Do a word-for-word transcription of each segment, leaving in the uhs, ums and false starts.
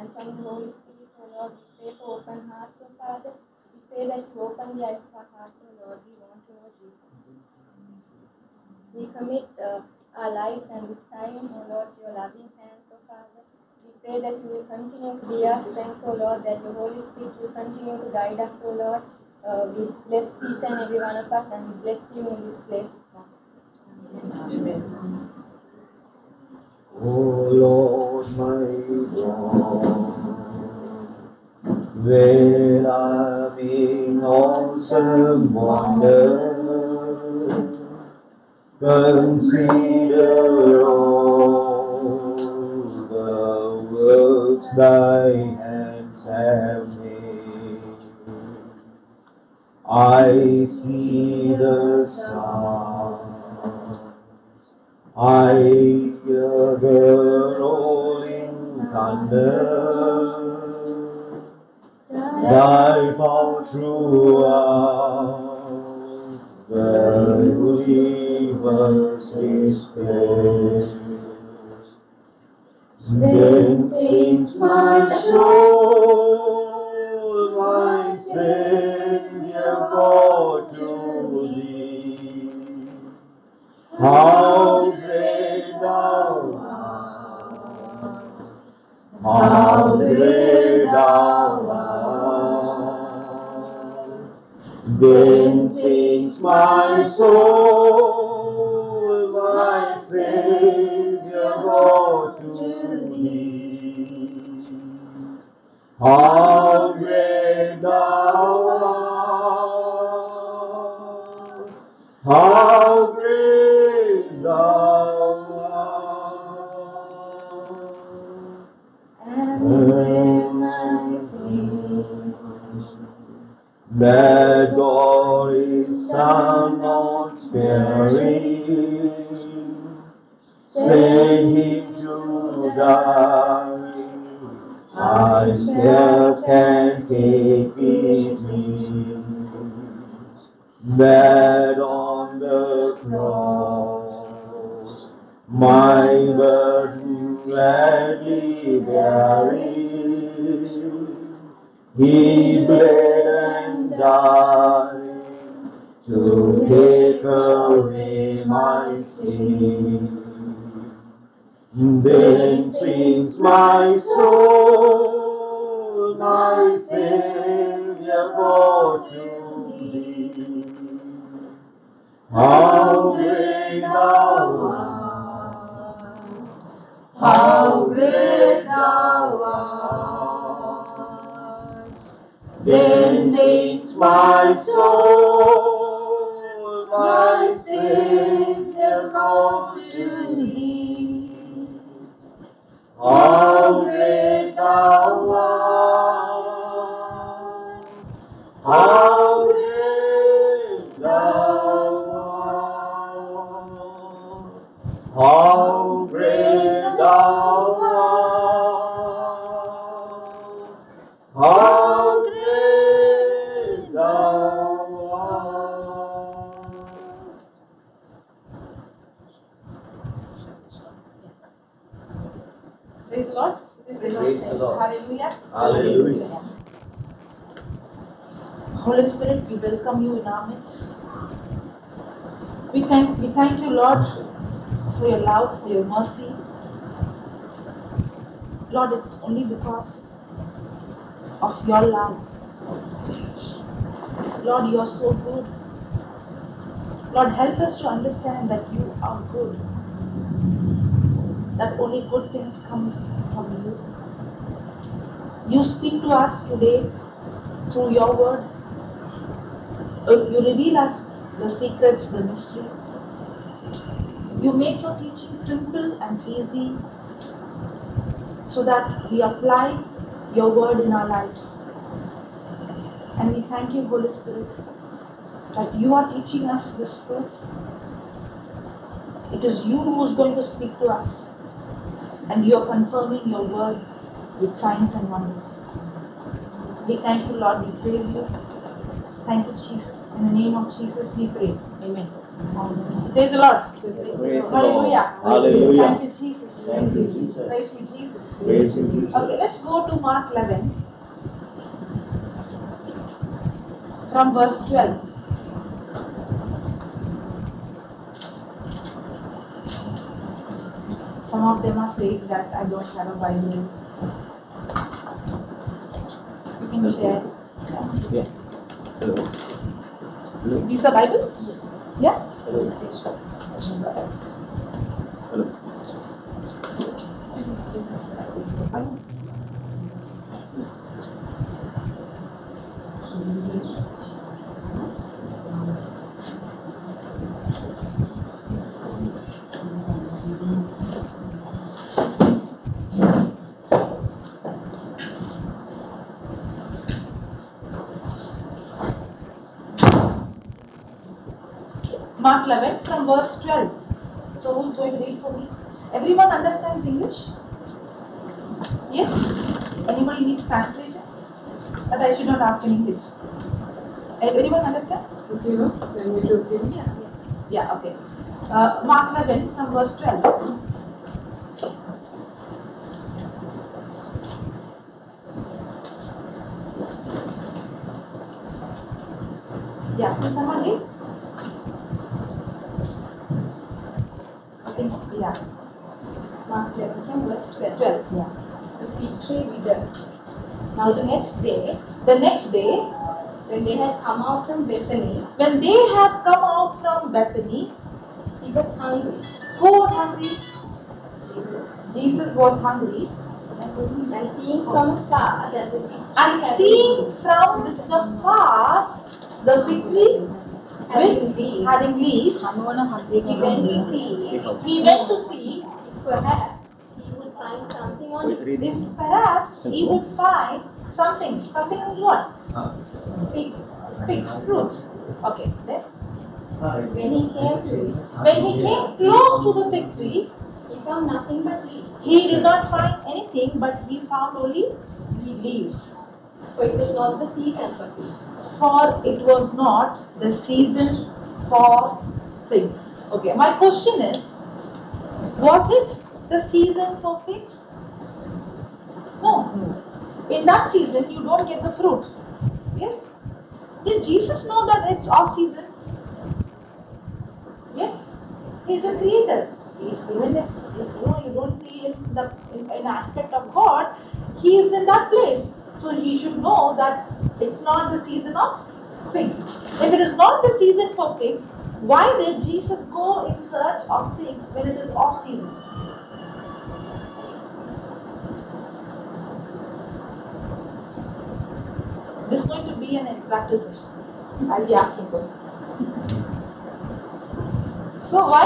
from the Holy Spirit, oh Lord. We pray for open hearts, oh Father. We pray that you open the eyes of our hearts, oh Lord. We want to know Jesus. We commit uh, our lives and this time, oh Lord, to your loving hands, oh Father. We pray that you will continue to be our strength, oh Lord, that your Holy Spirit will continue to guide us, oh Lord. Uh, we bless each and every one of us, and we bless you in this place this morning. O Lord, my God, where I've been awesome wonder, consider all the works thy hands have made. I see the stars, I hear the rolling thunder, thy power throughout the universe displays. Then sings my soul, my Savior God, to thee. How great thou art, how great thou art. Then sings my soul, my Savior God, to thee. How great thou art, how great thou art. And when I think that God is Son not sparing, sent him to die, I scarce can take it in, that on the cross my burden gladly bearing, he bled and died to take away my sin. Then sings my soul, my Savior God, to thee. How great thou art, how great thou art. Then sings my soul, my Savior God, to thee. How great thou art, how great thou art, how great thou art, how great thou art. Praise the Lord. Praise the Lord. Hallelujah. Hallelujah. Holy Spirit, we welcome you in our midst. We thank, we thank you, Lord, for your love, for your mercy. Lord, it's only because of your love. Lord, you are so good. Lord, help us to understand that you are good. That only good things come from you. You speak to us today through your word. You reveal us the secrets, the mysteries. You make your teaching simple and easy so that we apply your word in our lives. And we thank you, Holy Spirit, that you are teaching us this truth. It is you who is going to speak to us, and you are confirming your word with signs and wonders. We thank you, Lord. We praise you. Thank you, Jesus. In the name of Jesus, we pray. Amen. Praise the Lord. Praise the Lord. Hallelujah. Hallelujah. Thank you, Jesus. Thank you, Jesus. Praise you, Jesus. Praise you, Jesus. Okay, let's go to Mark eleven from verse twelve. Some of them are saying that I don't have a Bible. You can share. Yeah. Hello. Hello. These are Bibles? Yeah? Hello. Hello. Mark eleven from verse twelve. So who's going to read for me? Everyone understands English? Yes? Anybody needs translation? But I should not ask in English. Everyone understands? Okay, no? Can we do okay? Yeah, yeah. Yeah, okay. Uh, Mark eleven from verse twelve. Yeah, can someone read? I think, yeah, Mark eleven from verse twelve. twelve, yeah. The fig tree withered. Now the next day, The next day, when they had come out from Bethany, when they had come out from Bethany, he was hungry. who was hungry? Jesus. Jesus was hungry. And seeing from afar that the fig tree And had seeing from the far the fig tree having with leaves, having leaves, he went to see he went to see if perhaps he would find something on it. if perhaps he would find something. Something is what? Figs. Figs, fruits. Okay, then When he came to it, when he came close to the fig tree, he found nothing but leaves. he did not find anything, but he found only leaves. For it was not the season for figs. For it was not the season for figs. Okay, my question is, was it the season for figs? No. In that season, you don't get the fruit. Yes? Did Jesus know that it's off season? Yes? He's a creator. If- Even if, if you know you don't see in the in, in aspect of God, he is in that place. So he should know that it's not the season of figs. If it is not the season for figs, why did Jesus go in search of figs when it is off season? This is going to be an interactive session. I'll be asking questions. So why?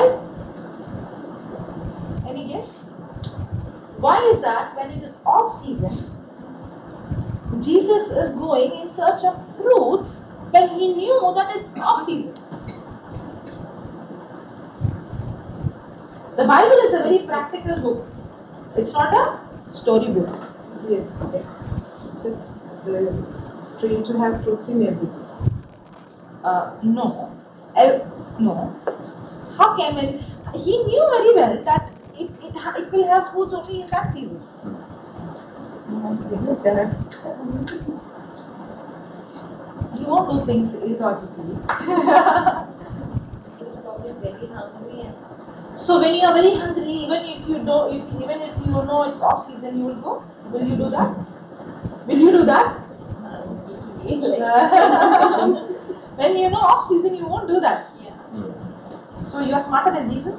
Any guess? Why is that when it is off season, Jesus is going in search of fruits when he knew that it's off season? The Bible is a very practical book. It's not a story book. Yes, yes. Since the tree to have fruits in every season. Uh, no. Uh, no. How can it? He knew very well that it, it, ha- it will have fruits only in that season. You won't do things illogically. He was probably very hungry and So when you are very hungry, even if you don't, if, even if you know it's off season, you will go. Will you do that? Will you do that? uh, like, When you know off season, you won't do that. yeah. So you are smarter than Jesus.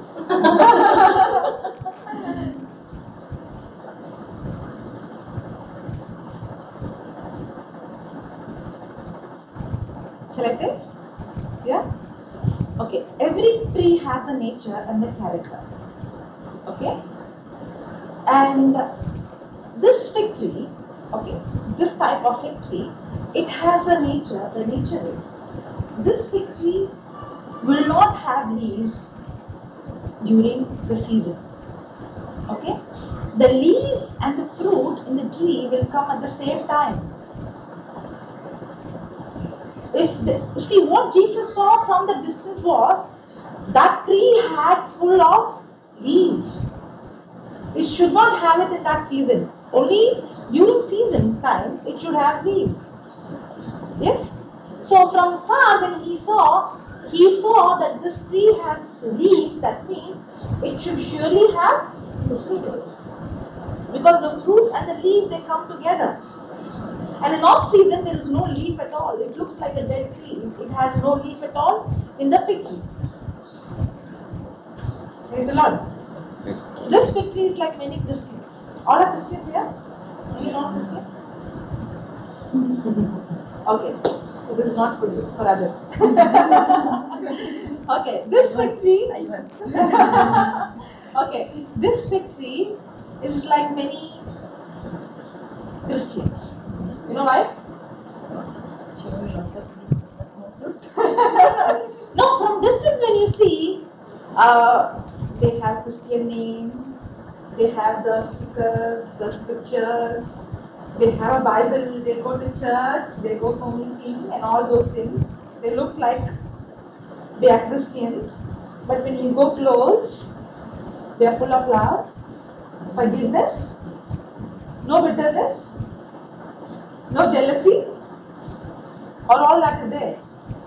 Shall I say? Yeah? Okay. Every tree has a nature and a character. Okay? And this fig tree, okay, this type of fig tree, it has a nature. The nature is this fig tree will not have leaves during the season. Okay? The leaves and the fruit in the tree will come at the same time. If the, see what Jesus saw from the distance was that tree had full of leaves. It should not have it in that season. Only during season time it should have leaves. Yes? So from far when he saw, he saw that this tree has leaves, that means it should surely have fruits. Because the fruit and the leaf, they come together. And in off season there is no leaf at all. It looks like a dead tree. It has no leaf at all in the fig tree. Praise the Lord. This fig tree is like many Christians. All are Christians here? Are you not Christian? Okay. So this is not for you, for others. Okay. This fig tree. Okay. This fig tree is like many Christians. You know why? No, from distance when you see, uh, they have Christian name, they have the stickers, the scriptures, they have a Bible, they go to church, they go for meeting and all those things. They look like they are Christians, but when you go close, they are full of love, forgiveness, no bitterness, no jealousy, or all that is there.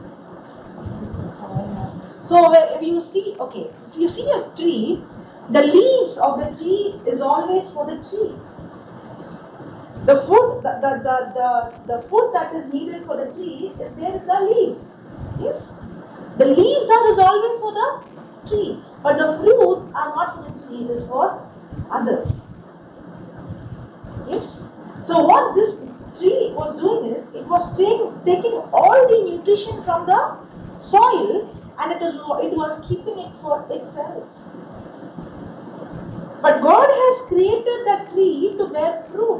So if you see, okay, if you see a tree, the leaves of the tree is always for the tree. The food, the, the, the, the, the food that is needed for the tree is there in the leaves. Yes? The leaves are is always for the tree, but the fruits are not for the tree, it is for others. Yes? So what this tree was doing is, it was taking, taking all the nutrition from the soil and it was, it was keeping it for itself. But God has created that tree to bear fruit.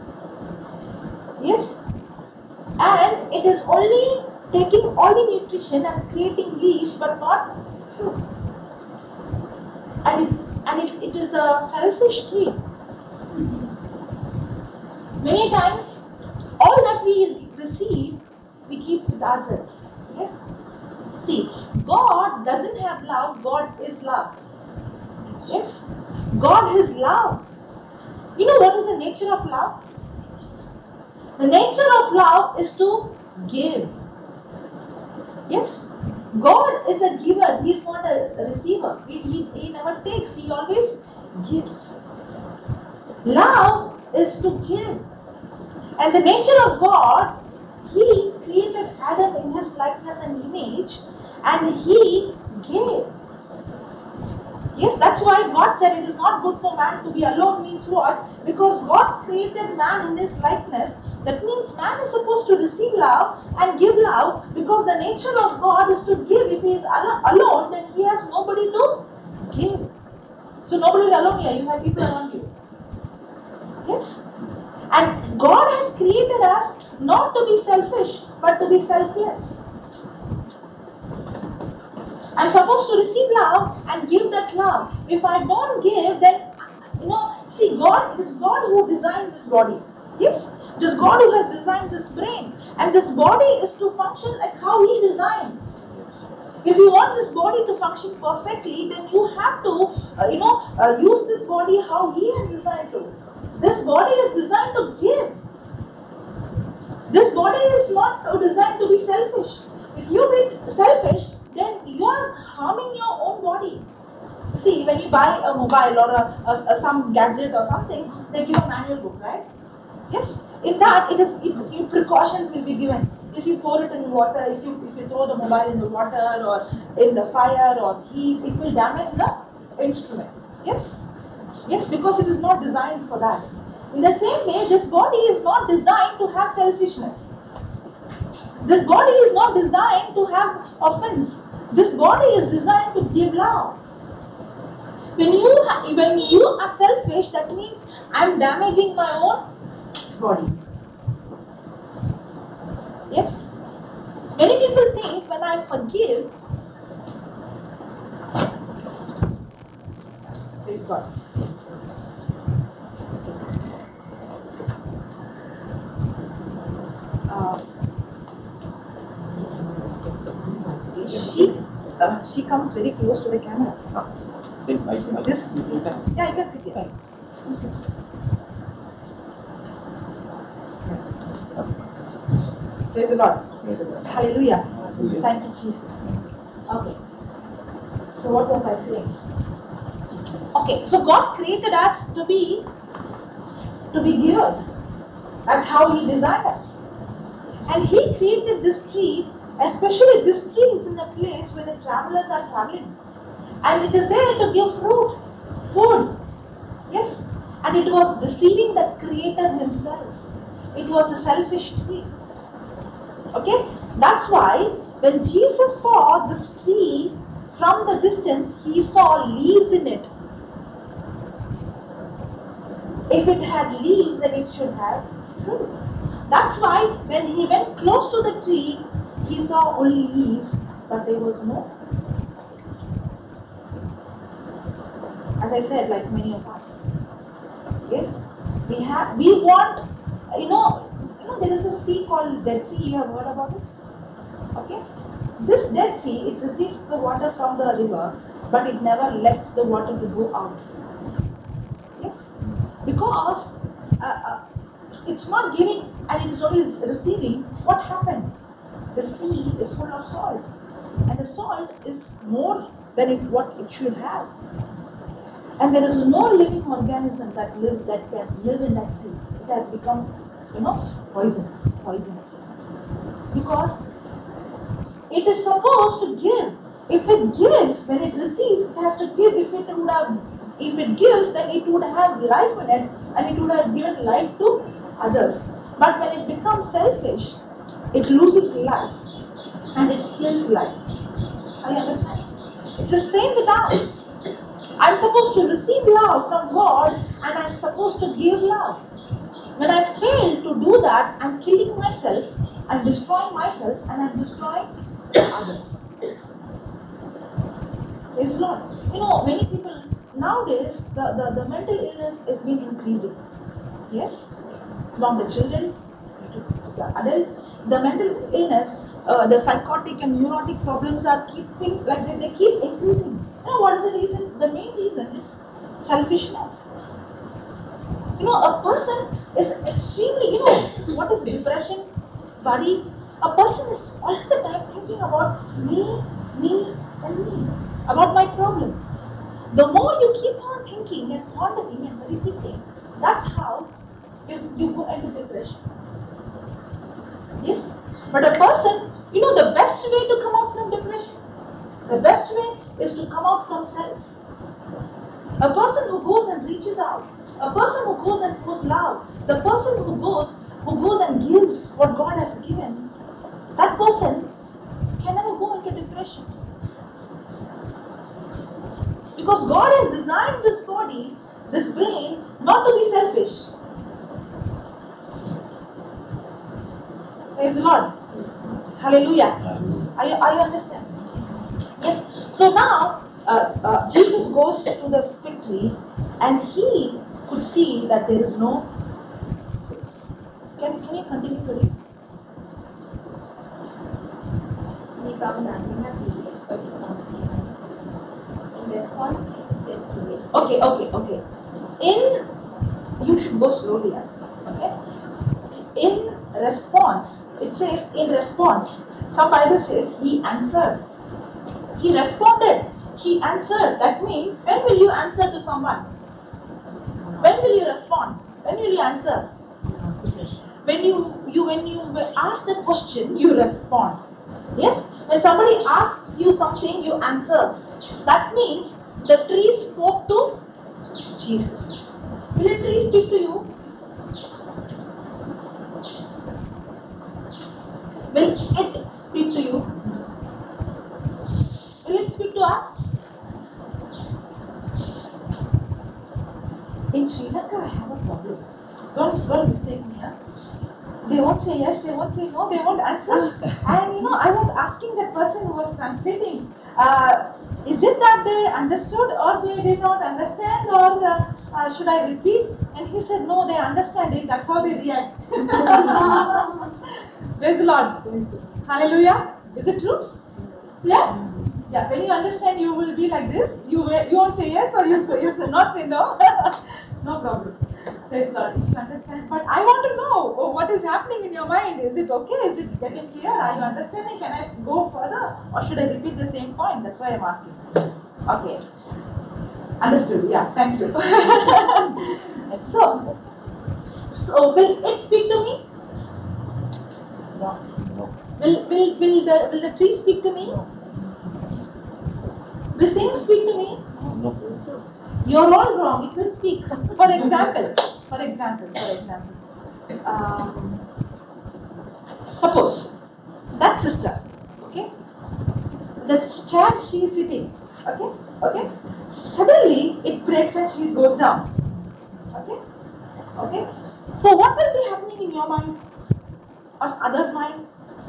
Yes? And it is only taking all the nutrition and creating leaves but not fruit. And it, and it, it is a selfish tree. Many times, all that we receive, we keep with ourselves. Yes? See, God doesn't have love, God is love. Yes? God is love. You know what is the nature of love? The nature of love is to give. Yes? God is a giver, He is not a receiver. He, he, he never takes, He always gives. Love is to give. And the nature of God, He created Adam in His likeness and image, and He gave. Yes, that's why God said it is not good for man to be alone. Means what? Because God created man in His likeness. That means man is supposed to receive love and give love, because the nature of God is to give. If He is al- alone, then He has nobody to give. So nobody is alone here. You have people around you. Yes? And God has created us not to be selfish, but to be selfless. I'm supposed to receive love and give that love. If I don't give, then, you know, see, God, it is God who designed this body. Yes? It is God who has designed this brain. And this body is to function like how He designed. If you want this body to function perfectly, then you have to, uh, you know, uh, use this body how He has designed to. This body is designed to give. This body is not designed to be selfish. If you be selfish, then you are harming your own body. See, when you buy a mobile or a, a, a some gadget or something, they give a manual book, right? Yes. In that, it is it, it, precautions will be given. If you pour it in water, if you if you throw the mobile in the water or in the fire or heat, it will damage the instrument. Yes. Yes, because it is not designed for that. In the same way, this body is not designed to have selfishness. This body is not designed to have offense. This body is designed to give love. When you when you are selfish, that means I am damaging my own body. Yes? Many people think when I forgive, praise God. Uh, she, uh, she comes very close to the camera. Then I, I, This, you can. yeah, you can sit here. Praise the Lord. Praise the Lord. Hallelujah. Hallelujah. Thank you, Jesus. Okay. So what was I saying? Okay, so God created us to be to be givers. That's how He designed us. And He created this tree, especially this tree is in a place where the travelers are traveling. And it is there to give fruit, food. Yes. And it was deceiving the Creator Himself. It was a selfish tree. Okay? That's why when Jesus saw this tree from the distance, He saw leaves in it. If it had leaves, then it should have fruit. That's why when He went close to the tree, He saw only leaves, but there was no fruit. As I said, like many of us. Yes? We have we want, you know, you know, there is a sea called Dead Sea, you have heard about it? Okay? This Dead Sea, it receives the water from the river, but it never lets the water to go out. Yes? Because uh, uh, it's not giving and it is only receiving. What happened? The sea is full of salt, and the salt is more than it, what it should have. And there is no living organism that live that can live in that sea. It has become, you know, poison, poisonous. Because it is supposed to give. If it gives, when it receives, it has to give. If it would have, if it gives, then it would have life in it, and it would have given life to others. But when it becomes selfish, it loses life, and it kills life. I understand. It's the same with us. I'm supposed to receive love from God, and I'm supposed to give love. When I fail to do that, I'm killing myself, I'm destroying myself, and I'm destroying others. Praise the Lord. You know, many people nowadays, the, the, the mental illness has been increasing. Yes? From the children to the adult, the mental illness, uh, the psychotic and neurotic problems are keeping, like they, they keep increasing. You know what is the reason? The main reason is selfishness. You know, a person is extremely, you know, what is depression, worry? A person is all the time thinking about me, me, and me, about my problem. The more you keep on thinking and pondering and meditating, that's how you, you go into depression. Yes? But a person, you know, the best way to come out from depression, the best way is to come out from self. A person who goes and reaches out, a person who goes and pours love, the person who goes, who goes and gives what God has given, that person can never go into depression. Because God has designed this body, this brain, not to be selfish. Praise the Lord. Hallelujah. Are you, are you understand? Yes. So now, uh, uh, Jesus goes to the fig tree and he could see that there is no figs. Can, can you continue to read? He found nothing at leaves, but did not see some figs. In response, Jesus said to it, Okay, okay, okay. In, you should go slowly, okay? In response, it says in response. Some Bible says he answered. He responded. He answered. That means, when will you answer to someone? When will you respond? When will you answer? When you, you when you ask a question, you respond. Yes? When somebody asks you something, you answer. That means the tree spoke to Jesus. Will a tree speak to you? Will it speak to you? Will it speak to us? In Sri Lanka, I have a problem. Don't, don't mistake me. Huh? They won't say yes, they won't say no, they won't answer. And you know, I was asking that person who was translating, uh, is it that they understood or they did not understand, or uh, uh, should I repeat? And he said, no, they understand it, that's how they react. Praise the Lord. Hallelujah. Is it true? Yeah? Yeah, when you understand, you will be like this. You will, you won't say yes or you say, you say not say no. No problem. Praise God. If you understand, but I want to know oh, what is happening in your mind. Is it okay? Is it getting clear? Are you understanding? Can I go further or should I repeat the same point? That's why I'm asking. Okay. Understood. Yeah. Thank you. so, so will it speak to me? No. No. Will will will the will the tree speak to me? Will things speak to me? No. You're all wrong. It will speak. For example, for example, for example, um, suppose that sister, okay, the chair she is sitting, okay, okay, suddenly it breaks and she goes down, okay, okay. So what will be happening in your mind or others' mind?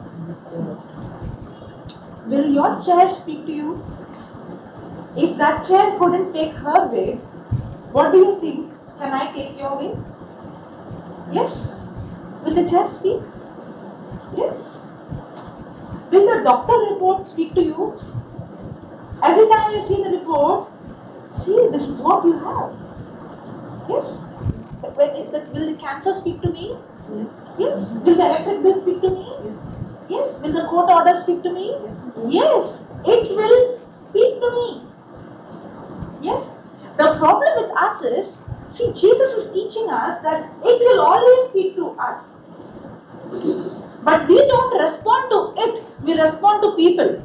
Will your chair speak to you? If that chair couldn't take her weight, what do you think? Can I take your weight? Yes. Will the chair speak? Yes. Will the doctor report speak to you? Every time you see the report, see this is what you have. Yes. When it, the, will the cancer speak to me? Yes. Yes. Will the electric bill speak to me? Yes. Yes. Will the court order speak to me? Yes. It will speak to me. Yes. The problem with us is, see, Jesus is teaching us that it will always speak to us. But we don't respond to it, we respond to people.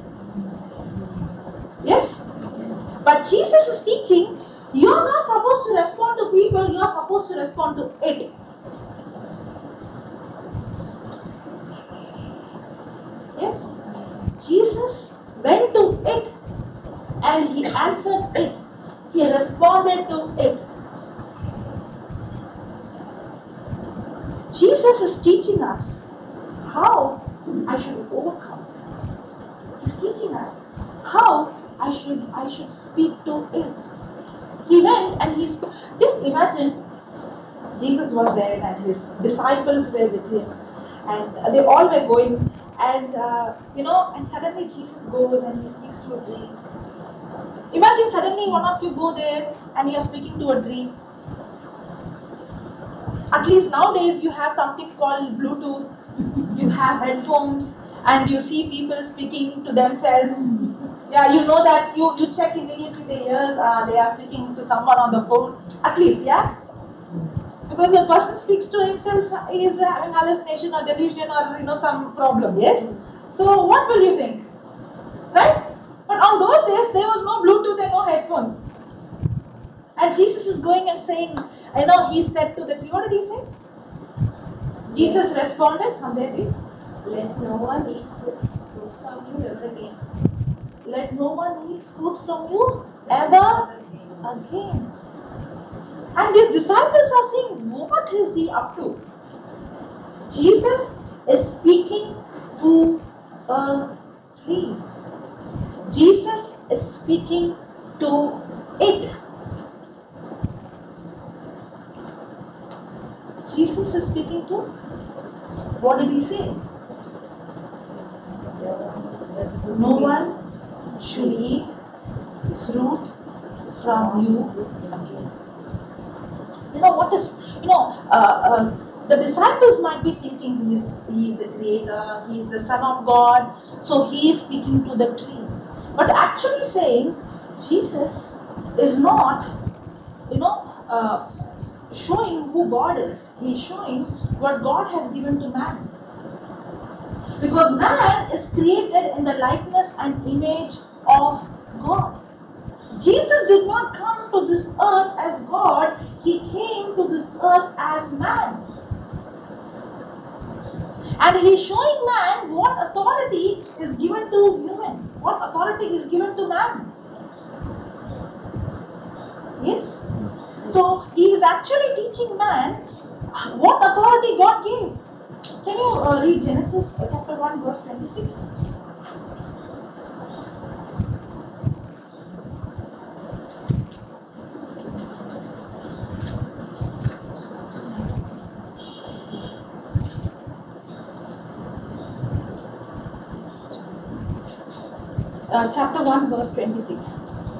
Yes? But Jesus is teaching, you're not supposed to respond to people, you're supposed to respond to it. Yes? Jesus went to it and he answered it. He responded to it. Jesus is teaching us how I should overcome. He's teaching us how I should I should speak to it. He went and he's just imagine Jesus was there and his disciples were with him and they all were going and uh, you know and suddenly Jesus goes and he speaks to a tree. Imagine suddenly one of you go there and you are speaking to a tree. At least nowadays you have something called Bluetooth, you have headphones and you see people speaking to themselves. Yeah, you know that you, you check immediately the ears, uh, they are speaking to someone on the phone. At least, yeah? Because the person speaks to himself, he is having hallucination or delusion or you know some problem, yes? So what will you think? Right? But on those days there was no Bluetooth and no headphones. And Jesus is going and saying, I know he said to the tree, what did he say? Jesus responded from their tree. Let no one eat fruit fruit from you ever again. Let no one eat fruit from you ever again. And these disciples are saying, what is he up to? Jesus is speaking to a tree. Jesus is speaking to it. Jesus is speaking to, what did he say? No one should eat fruit from you again. You know what is, you know, uh, uh, the disciples might be thinking he is, he is the creator, he is the son of God, so he is speaking to the tree. But actually saying, Jesus is not, you know, uh, showing who God is. He is showing what God has given to man. Because man is created in the likeness and image of God. Jesus did not come to this earth as God, he came to this earth as man. And he is showing man what authority is given to human, what authority is given to man. Yes? So he is actually teaching man what authority God gave. Can you uh, read Genesis uh, chapter one verse twenty-six? uh, chapter one, verse twenty-six.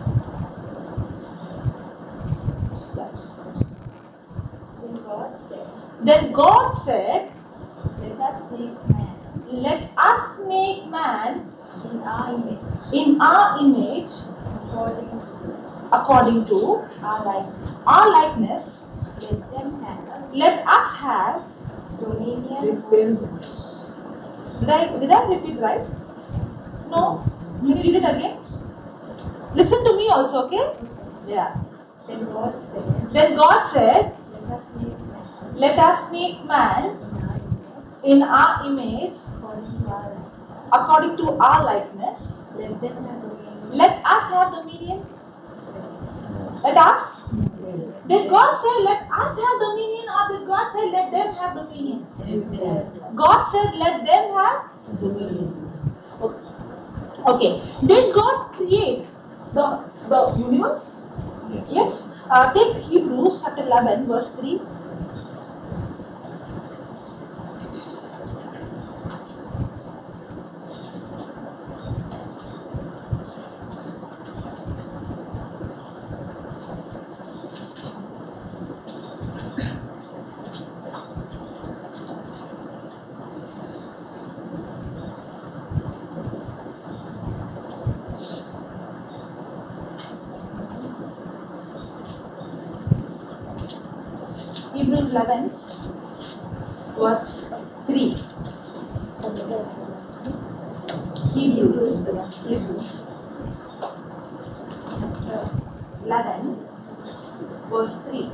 Then God said, Then God said, let us make man let us make man in our image, in our image, according to according to our likeness. our likeness. Let them have Let us have. dominion It's over ten. Did I, did I repeat right? No? Can you read it again? Listen to me also, okay? Yeah. Then God said, Then God said, let us make man let us make man in our image, in our image, according to our likeness. according to our likeness. Let them have dominion. Let us have dominion. Let us. Did God say let us have dominion, or did God say let them have dominion? God said let them have dominion. Okay. Did God create the, the universe? Yes. Yes. Uh, take Hebrews chapter eleven, verse three. Hebrews eleven, verse three. Hebrews Hebrews eleven, verse three.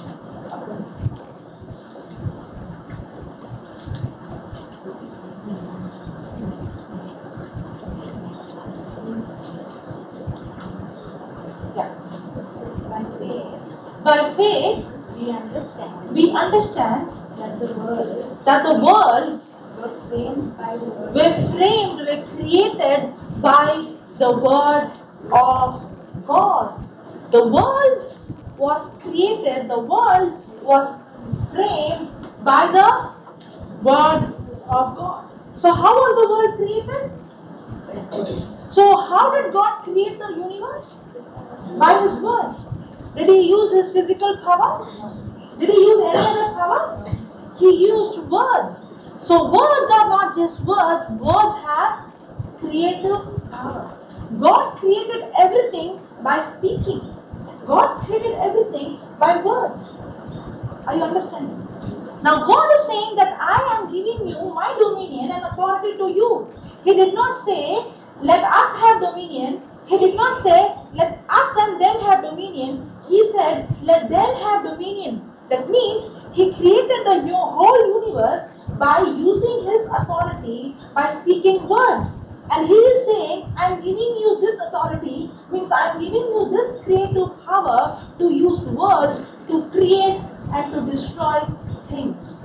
Yeah. By faith, By faith, we understand we understand that the world that the worlds were framed by the word were framed, were created by the word of God. The worlds was created, the worlds was framed by the word of God. So how was the world created? So how did God create the universe? By His words. Did He use His physical power? Did He use any other power? He used words. So words are not just words, words have creative power. God created everything by speaking. God created everything by words. Are you understanding? Now God is saying that I am giving you my dominion and authority to you. He did not say, let us have dominion. He did not say, let us and them have dominion. He said, let them have dominion. That means He created the whole universe by using His authority, by speaking words. And He is saying, I am giving you this authority, means I am giving you this creative power to use words to create and to destroy things.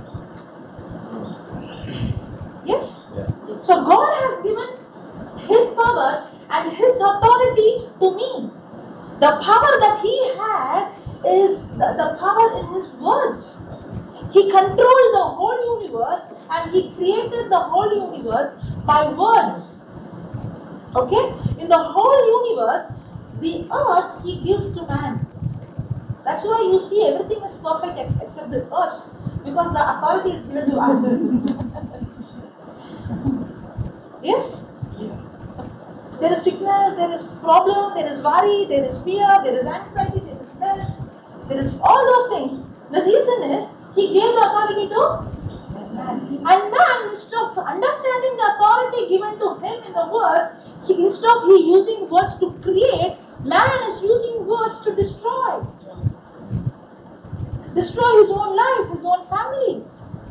Yes? Yeah. So God has given His power and His authority to me. The power that He had is the, the power in His words. He controlled the whole universe and He created the whole universe by words. Okay? In the whole universe, the earth He gives to man. That's why you see everything is perfect ex- except the earth, because the authority is given to us. Yes? There is sickness, there is problem, there is worry, there is fear, there is anxiety, there is stress, there is all those things. The reason is He gave the authority to man. And man, instead of understanding the authority given to him in the words, he, instead of he using words to create, man is using words to destroy. Destroy his own life, his own family.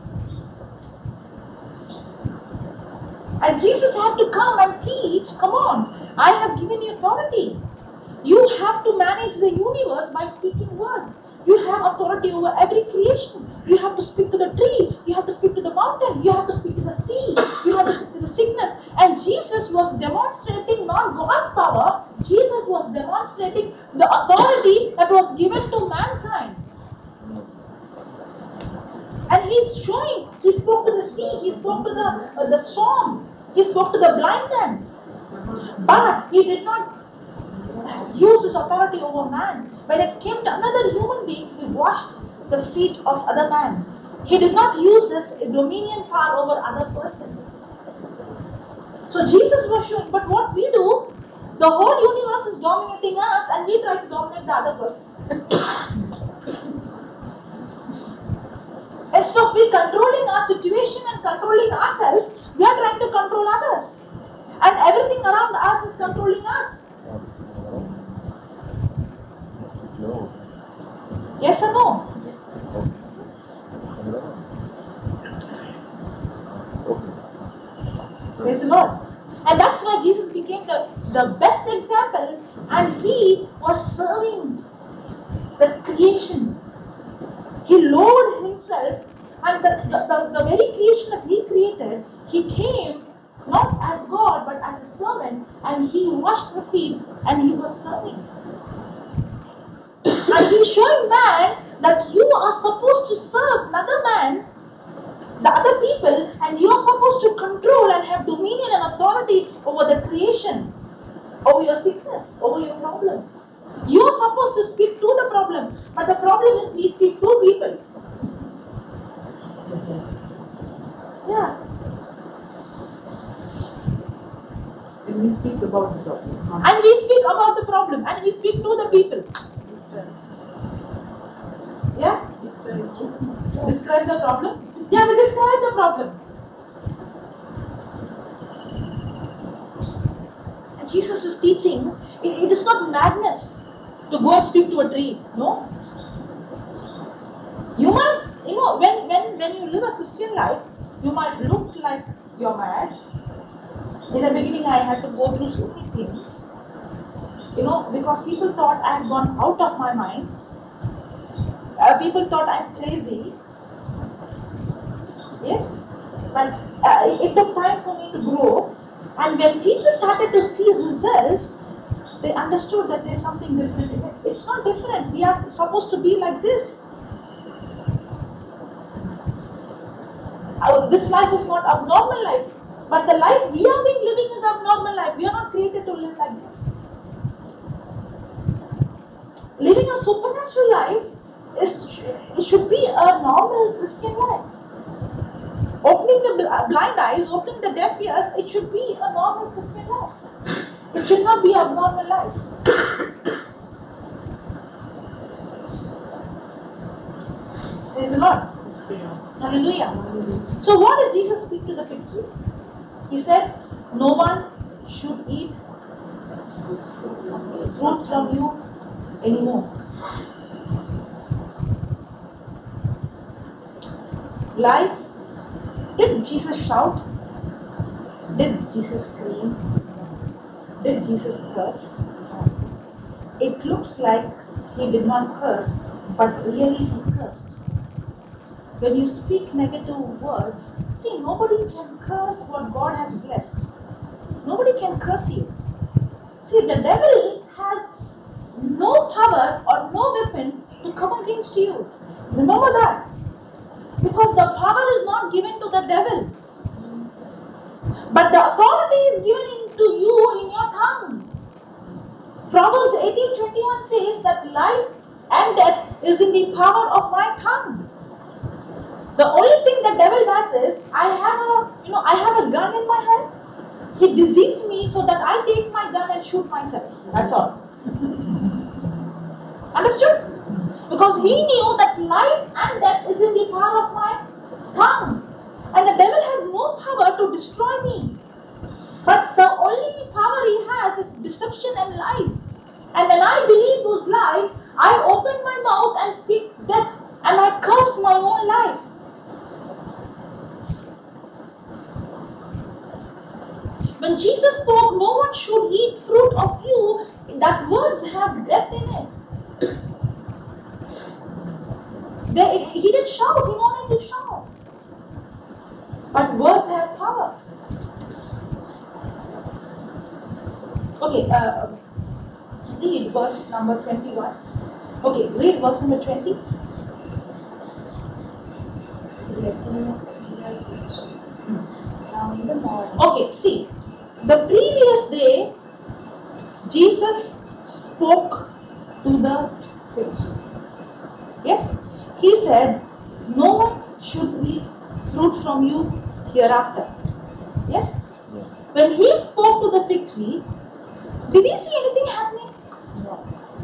And Jesus had to come and teach, come on, I have given you authority. You have to manage the universe by speaking words. You have authority over every creation. You have to speak to the tree. You have to speak to the mountain. You have to speak to the sea. You have to speak to the sickness. And Jesus was demonstrating not God's power. Jesus was demonstrating the authority that was given to mankind. And he's showing, he spoke to the sea, he spoke to the, uh, the storm, he spoke to the blind man. But he did not use his authority over man. When it came to another human being, he washed the feet of other man. He did not use his dominion power over other person. So Jesus was showing, but what we do, the whole universe is dominating us and we try to dominate the other person. Instead of we controlling our situation and controlling ourselves, we are trying to control others. And everything around us is controlling us. No. Yes or no? Praise the Lord. And that's why Jesus became the, the best example, and he was serving the creation. He lowered himself, and the, the, the, the very creation that he created, he came not as God but as a servant, and he washed the feet and he was serving. And he's showing man that you are supposed to serve another man, the other people, and you are supposed to control and have dominion and authority over the creation, over your sickness, over your problem. You are supposed to speak to the problem, but the problem is we speak to people. Yeah. And we speak about the problem. And we speak about the problem, and we speak to the people. Yeah? Describe the problem. Yeah, we describe the problem. And Jesus is teaching, it, it is not madness to go and speak to a tree. No. You might, you know, when, when, when you live a Christian life, you might look like you're mad. In the beginning, I had to go through so many things. You know, because people thought I had gone out of my mind. Uh, people thought I'm crazy. Yes, but uh, it took time for me to grow, and when people started to see results, they understood that there's something different in it. It's not different. We are supposed to be like this. Our, this life is not abnormal life, but the life we are being living is abnormal life. We are not created to live like this. Living a supernatural life is it should be a normal Christian life. Opening the blind eyes, opening the deaf ears, it should be a normal Christian life. It should not be a abnormal life. Praise the Lord. Hallelujah. So what did Jesus speak to the fig tree? He said, no one should eat fruit from you anymore. Life. Did Jesus shout? Did Jesus scream? Did Jesus curse? It looks like he did not curse, but really he cursed. When you speak negative words, see, nobody can curse what God has blessed. Nobody can curse you. See, the devil has no power or no weapon to come against you. Remember that. Because the power is not given to the devil. But the authority is given to you in your tongue. Proverbs eighteen twenty-one says that life and death is in the power of my tongue. The only thing the devil does is, I have a, you know, I have a gun in my hand. He deceives me so that I take my gun and shoot myself. That's all. Understood? Because he knew that life and death is in the power of my tongue. And the devil has no power to destroy me. But the only power he has is deception and lies. And when I believe those lies, I open my mouth and speak death. And I curse my own life. When Jesus spoke, no one should eat fruit of you, that words have death in it. They, he didn't shout, he wanted to shout. But words have power. Okay, uh, read verse number twenty-one. Okay, read verse number twenty. Blessing of the which now in the morning. Okay, see. The previous day, Jesus spoke to the fig tree. Yes? He said, no one should eat fruit from you hereafter. Yes? Yeah. When he spoke to the fig tree, did he see anything happening? No.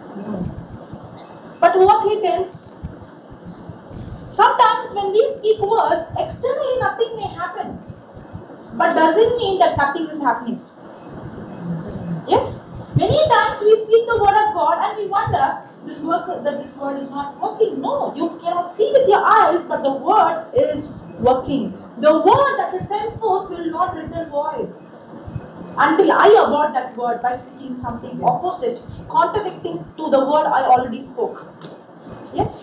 But was he tensed? Sometimes when we speak words, externally nothing may happen. But doesn't mean that nothing is happening. Yes? Many times we speak the word of God and we wonder this work that this word is not working. No, you cannot see with your eyes, but the word is working. The word that is sent forth will not return void. Until I abort that word by speaking something opposite, contradicting to the word I already spoke. Yes?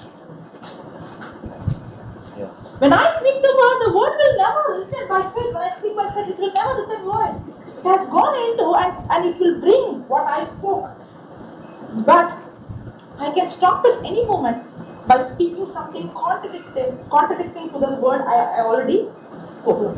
Yeah. When I speak the word, the word will never return by faith. When I speak by faith, it will never return void. It has gone into and, and it will bring what I spoke. But I can stop at any moment by speaking something contradicting, contradicting to the word I, I already spoke.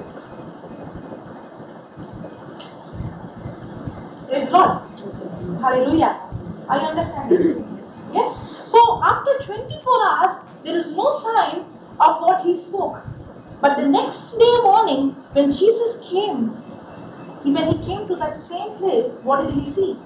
Praise Lord. Hallelujah. I understand it. Yes? So after twenty-four hours, there is no sign of what he spoke. But the next day morning, when Jesus came, when he came to that same place, what did he see?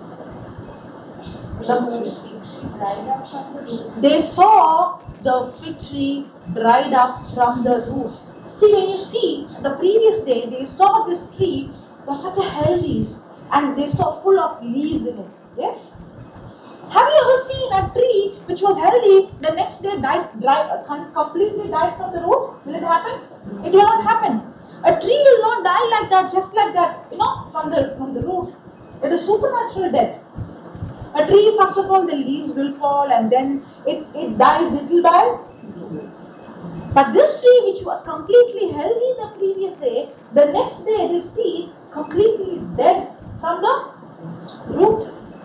So the fig tree dried up from the root. They saw the fig tree dried up from the root. See, when you see the previous day, they saw this tree was such a healthy and they saw full of leaves in it. Yes? Have you ever seen a tree which was healthy, the next day died, dry, com- completely died from the root? Will it happen? It will not happen. A tree will not die like that, just like that, you know, from the from the root. It is supernatural death. A tree, first of all, the leaves will fall and then it, it dies little by. But this tree, which was completely healthy the previous day, the next day they see completely dead from the root.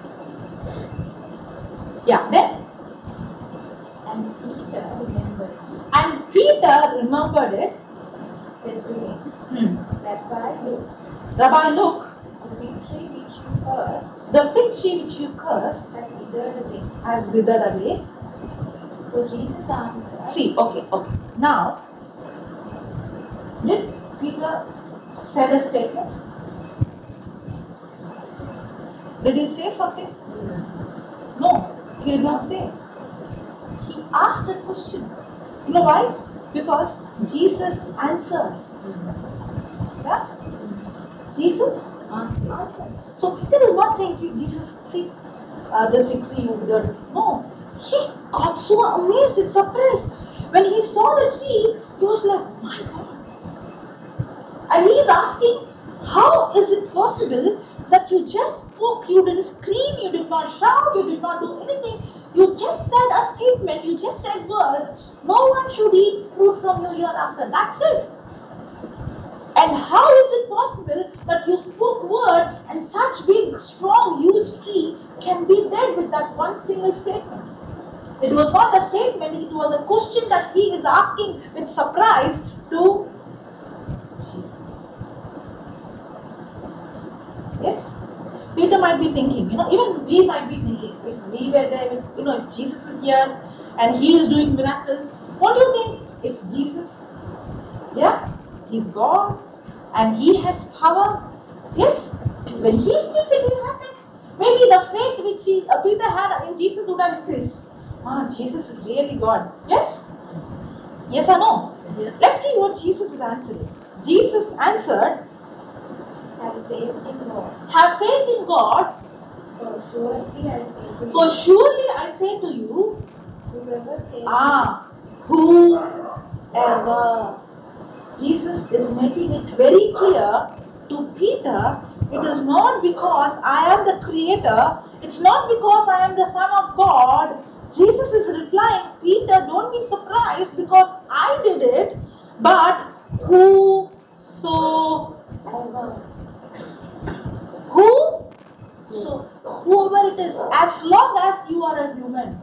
Yeah, then. And Peter remembered it, And Peter remembered it. said to him, Hmm. Rabbi, look, Rabbi, look, the fig tree which you cursed the fig tree which you cursed has withered away. has withered away. So Jesus answered, See, okay, okay. Now, did Peter said a statement? Did he say something? No, he did not say. He asked a question. You know why? Because Jesus answered. Yeah? Jesus answered, answered. So Peter is not saying, see, Jesus, see, uh, the fig tree you withered. No, he got so amazed and surprised. When he saw the tree, he was like, my God. And he is asking, how is it possible that you just spoke, you didn't scream, you did not shout, you did not do anything, you just said a statement, you just said words, no one should eat fruit from you hereafter, that's it. And how is it possible that you spoke word and such big, strong, huge tree can be dead with that one single statement? It was not a statement, it was a question that he is asking with surprise to Jesus. Yes? Peter might be thinking, you know, even we might be thinking, if we were there, if, you know, if Jesus is here and he is doing miracles, what do you think? It's Jesus. Yeah? He's God and he has power. Yes? When he speaks, it will happen. Maybe the faith which he, uh, Peter had in Jesus would have increased. Ah, Jesus is really God. Yes? Yes or no? Yes. Let's see what Jesus is answering. Jesus answered, have faith in God. have faith in God, For surely I say to for you, surely I say to you, whoever says ah, whoever. Jesus is making it very clear to Peter, it is not because I am the creator, it's not because I am the Son of God. Jesus is replying, Peter, don't be surprised because I did it, but whosoever. Who? So, whoever it is, as long as you are a human,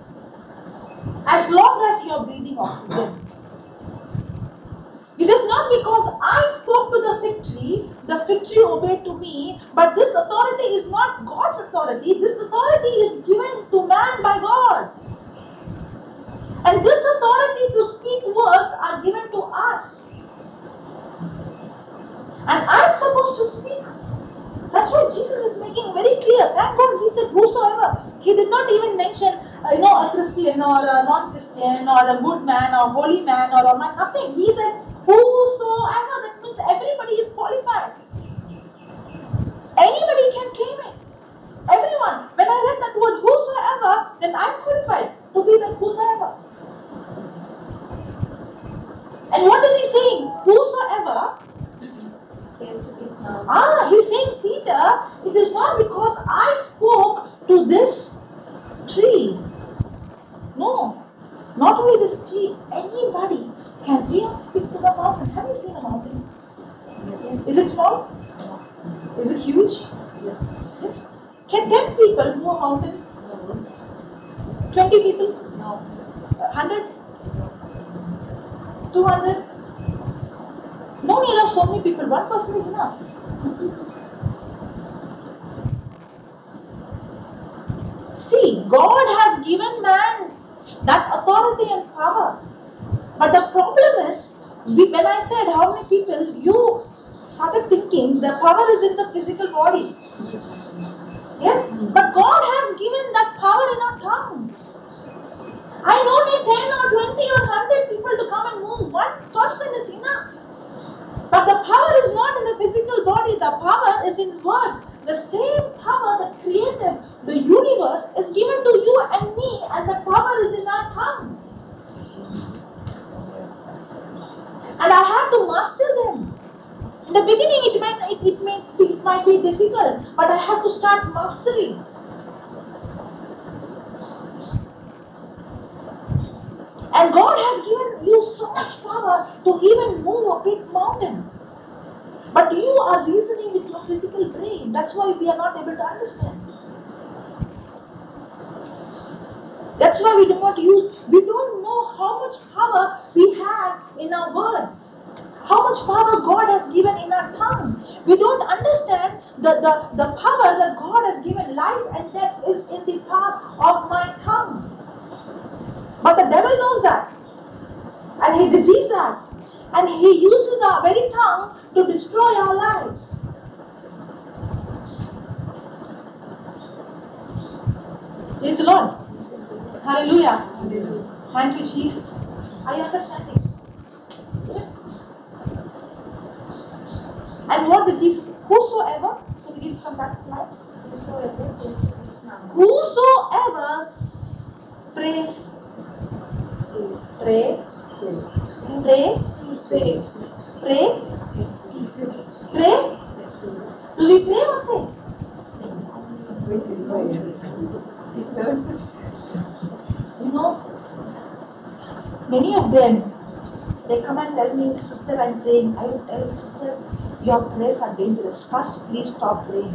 as long as you are breathing oxygen. It is not because I spoke to the fig tree the fig tree obeyed to me, but this authority is not God's authority. This authority is given to man by God. And this authority to speak words are given to us. And I'm supposed to speak. That's why Jesus is making very clear. Thank God he said whosoever. He did not even mention, uh, you know, a Christian or a non-Christian or a good man or holy man or a man. Nothing. He said whosoever. That means everybody is qualified. Anybody can claim it. Everyone. When I read that word whosoever, then I'm qualified to be that whosoever. And what is he saying? Whosoever. Says to this now. Ah, he's saying, Peter, it is not because I spoke to this tree. No, not only this tree, anybody can even speak to the mountain. Have you seen a mountain? Yes. Is it small? Is it huge? Yes. Yes. Can ten people move a mountain? No. twenty people? No. one hundred? two hundred? No need of so many people. One person is enough. See, God has given man that authority and power. But the problem is, we, when I said how many people, you started thinking the power is in the physical body. Yes? But God has given that power in our tongue. I don't need ten or twenty or one hundred people to come and move. One person is enough. But the power is not in the physical body, the power is in words. The same power that created the universe is given to you and me, and the power is in our tongue. And I have to master them. In the beginning it might it, it, may, it might be difficult, but I have to start mastering. And God has given you so much power to even move a big mountain. But you are reasoning with your physical brain. That's why we are not able to understand. That's why we do not use, we don't know how much power we have in our words. How much power God has given in our tongue. We don't understand the, the, the power that God has given. Life and death is in the power of my tongue. But the devil knows that. And he deceives us. And he uses our very tongue to destroy our lives. Praise the Lord. Hallelujah. Thank you, Jesus. Are you understanding? Yes. And what did Jesus? Whosoever, can you give from that slide? Whosoever says to this mountain. Whosoever s- prays, pray, pray, Says. pray, pray. Do we pray or say? You know, many of them, they come and tell me, sister, I'm praying. I will tell sister, your prayers are dangerous. First, please stop praying.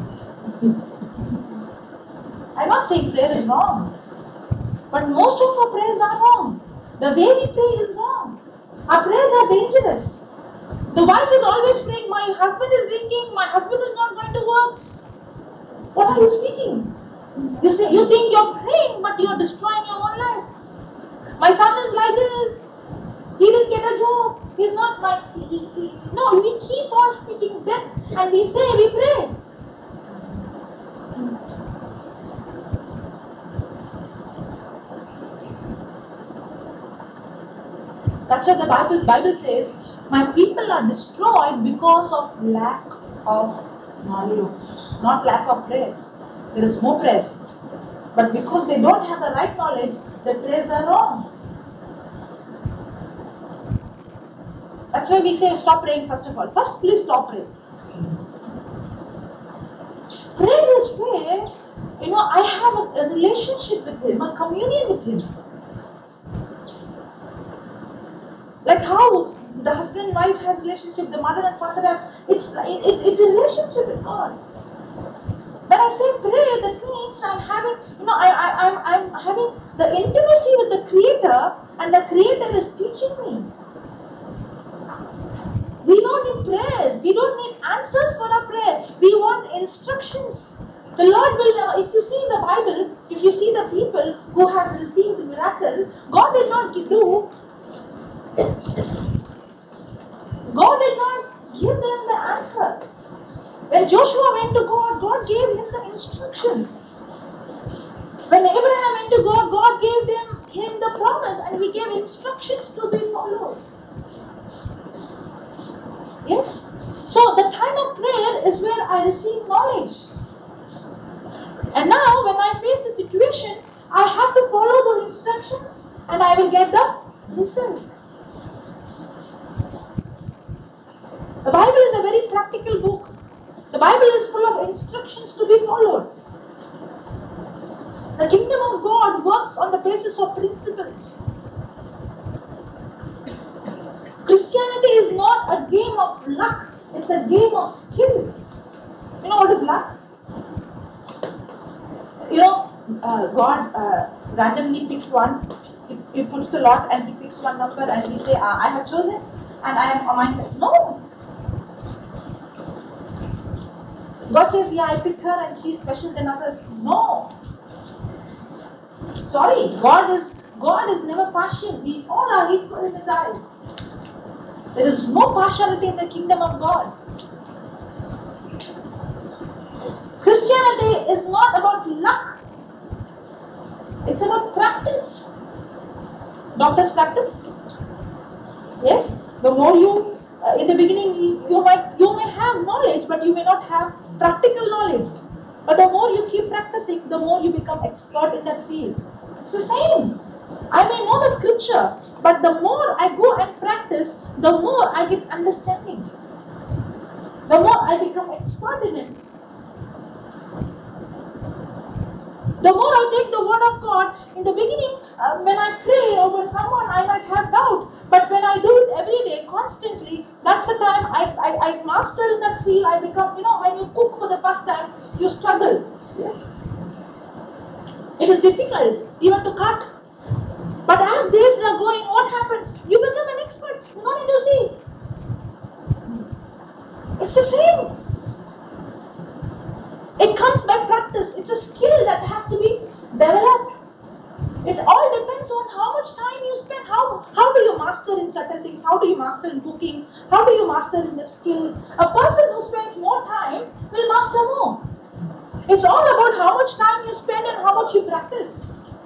I'm not saying prayer is wrong, but most of our prayers are wrong. The way we pray is wrong. Our prayers are dangerous. The wife is always praying, my husband is drinking, my husband is not going to work. What are you speaking? You say you think you're praying, but you're destroying your own life. My son is like this. He didn't get a job. He's not my. He, he, he. No, we keep on speaking death, and we say we pray. That's what the Bible Bible says. My people are destroyed because of lack of knowledge, not lack of prayer. There is more prayer. But because they don't have the right knowledge, the prayers are wrong. That's why we say stop praying first of all. First, please stop praying. Prayer is where, you know, I have a, a relationship with Him, a communion with Him. Like how the husband and wife has relationship, the mother and father have, it's, it's, it's a relationship with God. When I say pray, that means I'm having, you know, I, I, I'm, I'm having the intimacy with the Creator, and the Creator is teaching me. We don't need prayers. We don't need answers for The Lord will never, if you see in the Bible, if you see the people who has received the miracle, God did not do, God did not give them the answer. When Joshua went to God, God gave him the instructions. When Abraham went to God, God gave them him the promise and he gave instructions to be followed. Yes? So the time of prayer is where I receive knowledge. And now when I face the situation, I have to follow the instructions and I will get the result. The Bible is a very practical book. The Bible is full of instructions to be followed. The kingdom of God works on the basis of principles. Christianity is not a game of luck, it's a game of skill. You know what is luck? You know, uh, God uh, randomly picks one, he, he puts the lot and he picks one number and he say, ah, I have chosen and I am anointed. No. God says, yeah, I picked her and she's special than others. No. Sorry, God is God is never partial. We all are equal in His eyes. There is no partiality in the kingdom of God. Christianity is not about luck. It's about practice. Doctors practice. Yes. The more you, uh, in the beginning, you, you might you may have knowledge, but you may not have practical knowledge. But the more you keep practicing, the more you become expert in that field. It's the same. I may know the scripture, but the more I go and practice, the more I get understanding. The more I become expert in it. The more I take the word of God, in the beginning, uh, when I pray over someone, I might have doubt. But when I do it every day, constantly, that's the time I, I, I master in that field. I become, you know, when you cook for the first time, you struggle. Yes. It is difficult even to cut. But as days are going, what happens? You become an expert. You don't need to see. It's the same. It comes by practice. It's a skill that has to be developed. It all depends on how much time you spend. How, how do you master in certain things? How do you master in cooking? How do you master in that skill? A person who spends more time will master more. It's all about how much time you spend and how much you practice.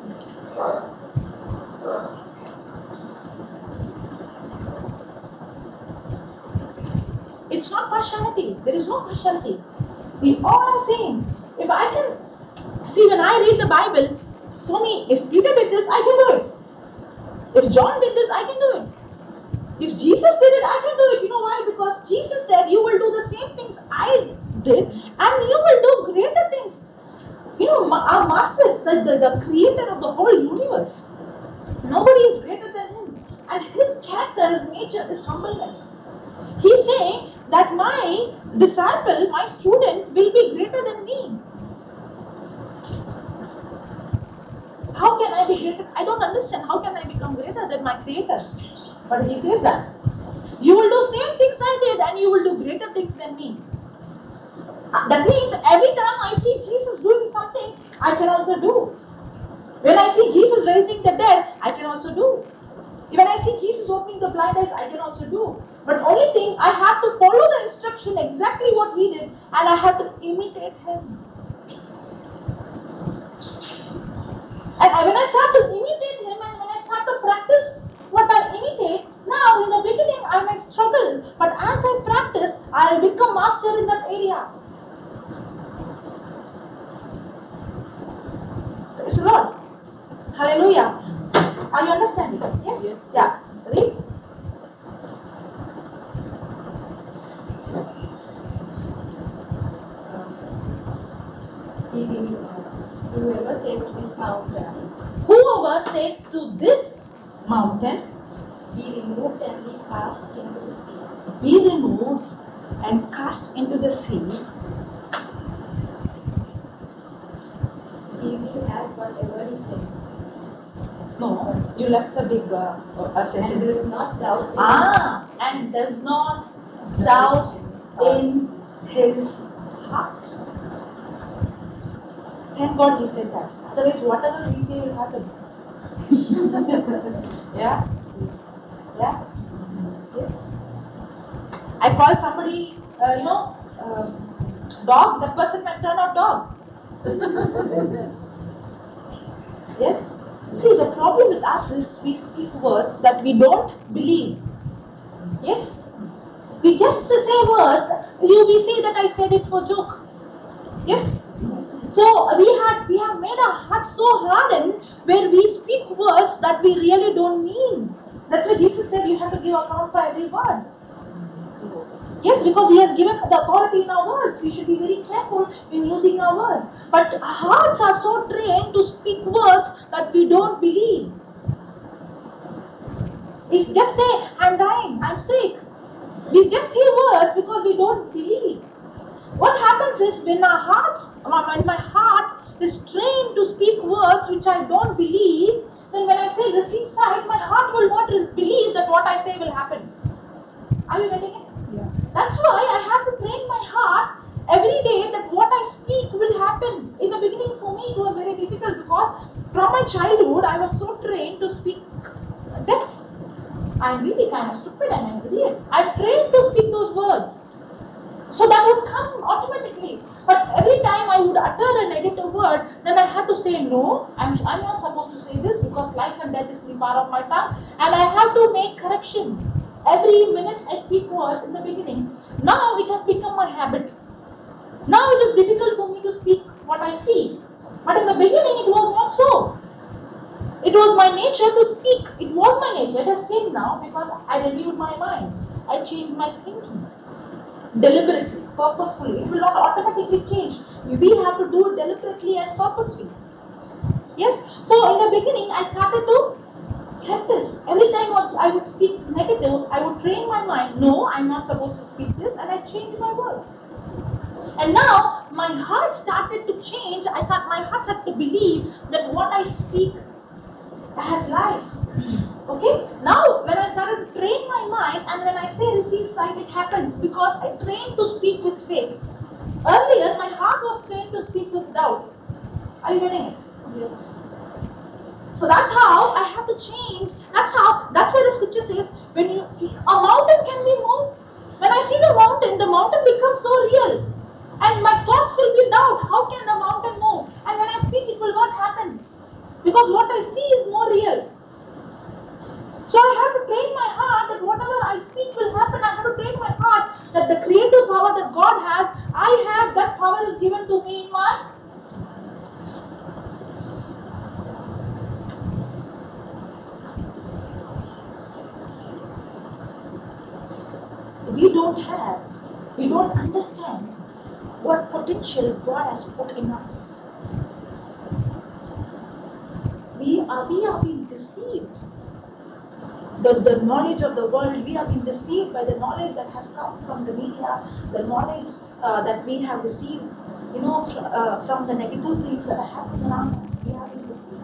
It's not partiality. There is no partiality. We all are same. If I can see, when I read the Bible, for me, if Peter did this, I can do it. If John did this, I can do it. If Jesus did it, I can do it. You know why? Because Jesus said, you will do the same things I did and you will do greater things. You know, our master, the, the, the creator of the whole universe, nobody is greater than him. And his character, his nature is humbleness. He's saying that my disciple, my student will be greater than me. How can I be greater? I don't understand. How can I become greater than my creator? But he says that. You will do same things I did and you will do greater things than me. That means every time I see Jesus doing something, I can also do. When I see Jesus raising the dead, I can also do. When I see Jesus opening the blind eyes, I can also do. But only thing, I have to follow the instruction exactly what he did and I have to imitate him. And when I start to imitate him and when I start to practice what I imitate, now in the beginning I may struggle, but as I practice, I will become master in that area. Praise the Lord. Hallelujah. Are you understanding? Yes? Yes. Yes. Read. Whoever says to this mountain, Whoever says to this mountain, be removed and be cast into the sea, be removed and cast into the sea, he will have whatever he says. no, you left a big uh, uh, And sentence. does not doubt in Ah, and does not doubt his heart. in his heart. Thank God he said that. Otherwise, whatever we say will happen. Yeah? Yeah? Yes? I call somebody, uh, you know, um, dog, that person might turn out dog. Yes? See, the problem with us is we speak words that we don't believe. Yes? We just say words, you we say that I said it for joke. Yes? So we had we have made our heart so hardened where we speak words that we really don't mean. That's why Jesus said you have to give account for every word. Yes, because he has given the authority in our words. We should be very careful in using our words. But our hearts are so trained to speak words that we don't believe. We just say, I'm dying, I'm sick. We just say words because we don't believe. What happens is when our hearts, when my heart is trained to speak words which I don't believe, then when I say receive sight, my heart will not believe that what I say will happen. Are you getting it? Yeah. That's why I have to train my heart every day that what I speak will happen. In the beginning for me it was very difficult because from my childhood I was so trained to speak death. I'm really kind of stupid and I'm idiot. I'm trained to speak those words. So that would come automatically. But every time I would utter a negative word, then I had to say no, I'm, I'm not supposed to say this because life and death is in the power of my tongue. And I have to make correction. Every minute I speak words in the beginning. Now it has become my habit. Now it is difficult for me to speak what I see. But in the beginning it was not so. It was my nature to speak. It was my nature. It has changed now because I renewed my mind. I changed my thinking. Deliberately, purposefully. It will not automatically change. We have to do it deliberately and purposefully. Yes? So in the beginning, I started to practice. Every time I would speak negative, I would train my mind, no, I'm not supposed to speak this, and I changed my words. And now, my heart started to change. I start, my heart started to believe that what I speak has life. Okay? Now, when I started to train my mind, and when I say receive sight, it happens because I trained to speak with faith. Earlier, my heart was trained to speak with doubt. Are you getting it? Yes. So that's how I have to change. That's how, that's why the scripture says, when you, a mountain can be moved. When I see the mountain, the mountain becomes so real. And my thoughts will be doubt. How can the mountain move? And when I speak, it will not happen. Because what I see is more real. So I have to train my heart that whatever I speak will happen. I have to train my heart that the creative power that God has, I have, that power is given to me in my. We don't have, we don't understand what potential God has put in us. We are, we are being deceived. The, the knowledge of the world, we have been deceived by the knowledge that has come from the media, the knowledge uh, that we have received, you know, fr- uh, from the negative things that are happening around us. We have been deceived.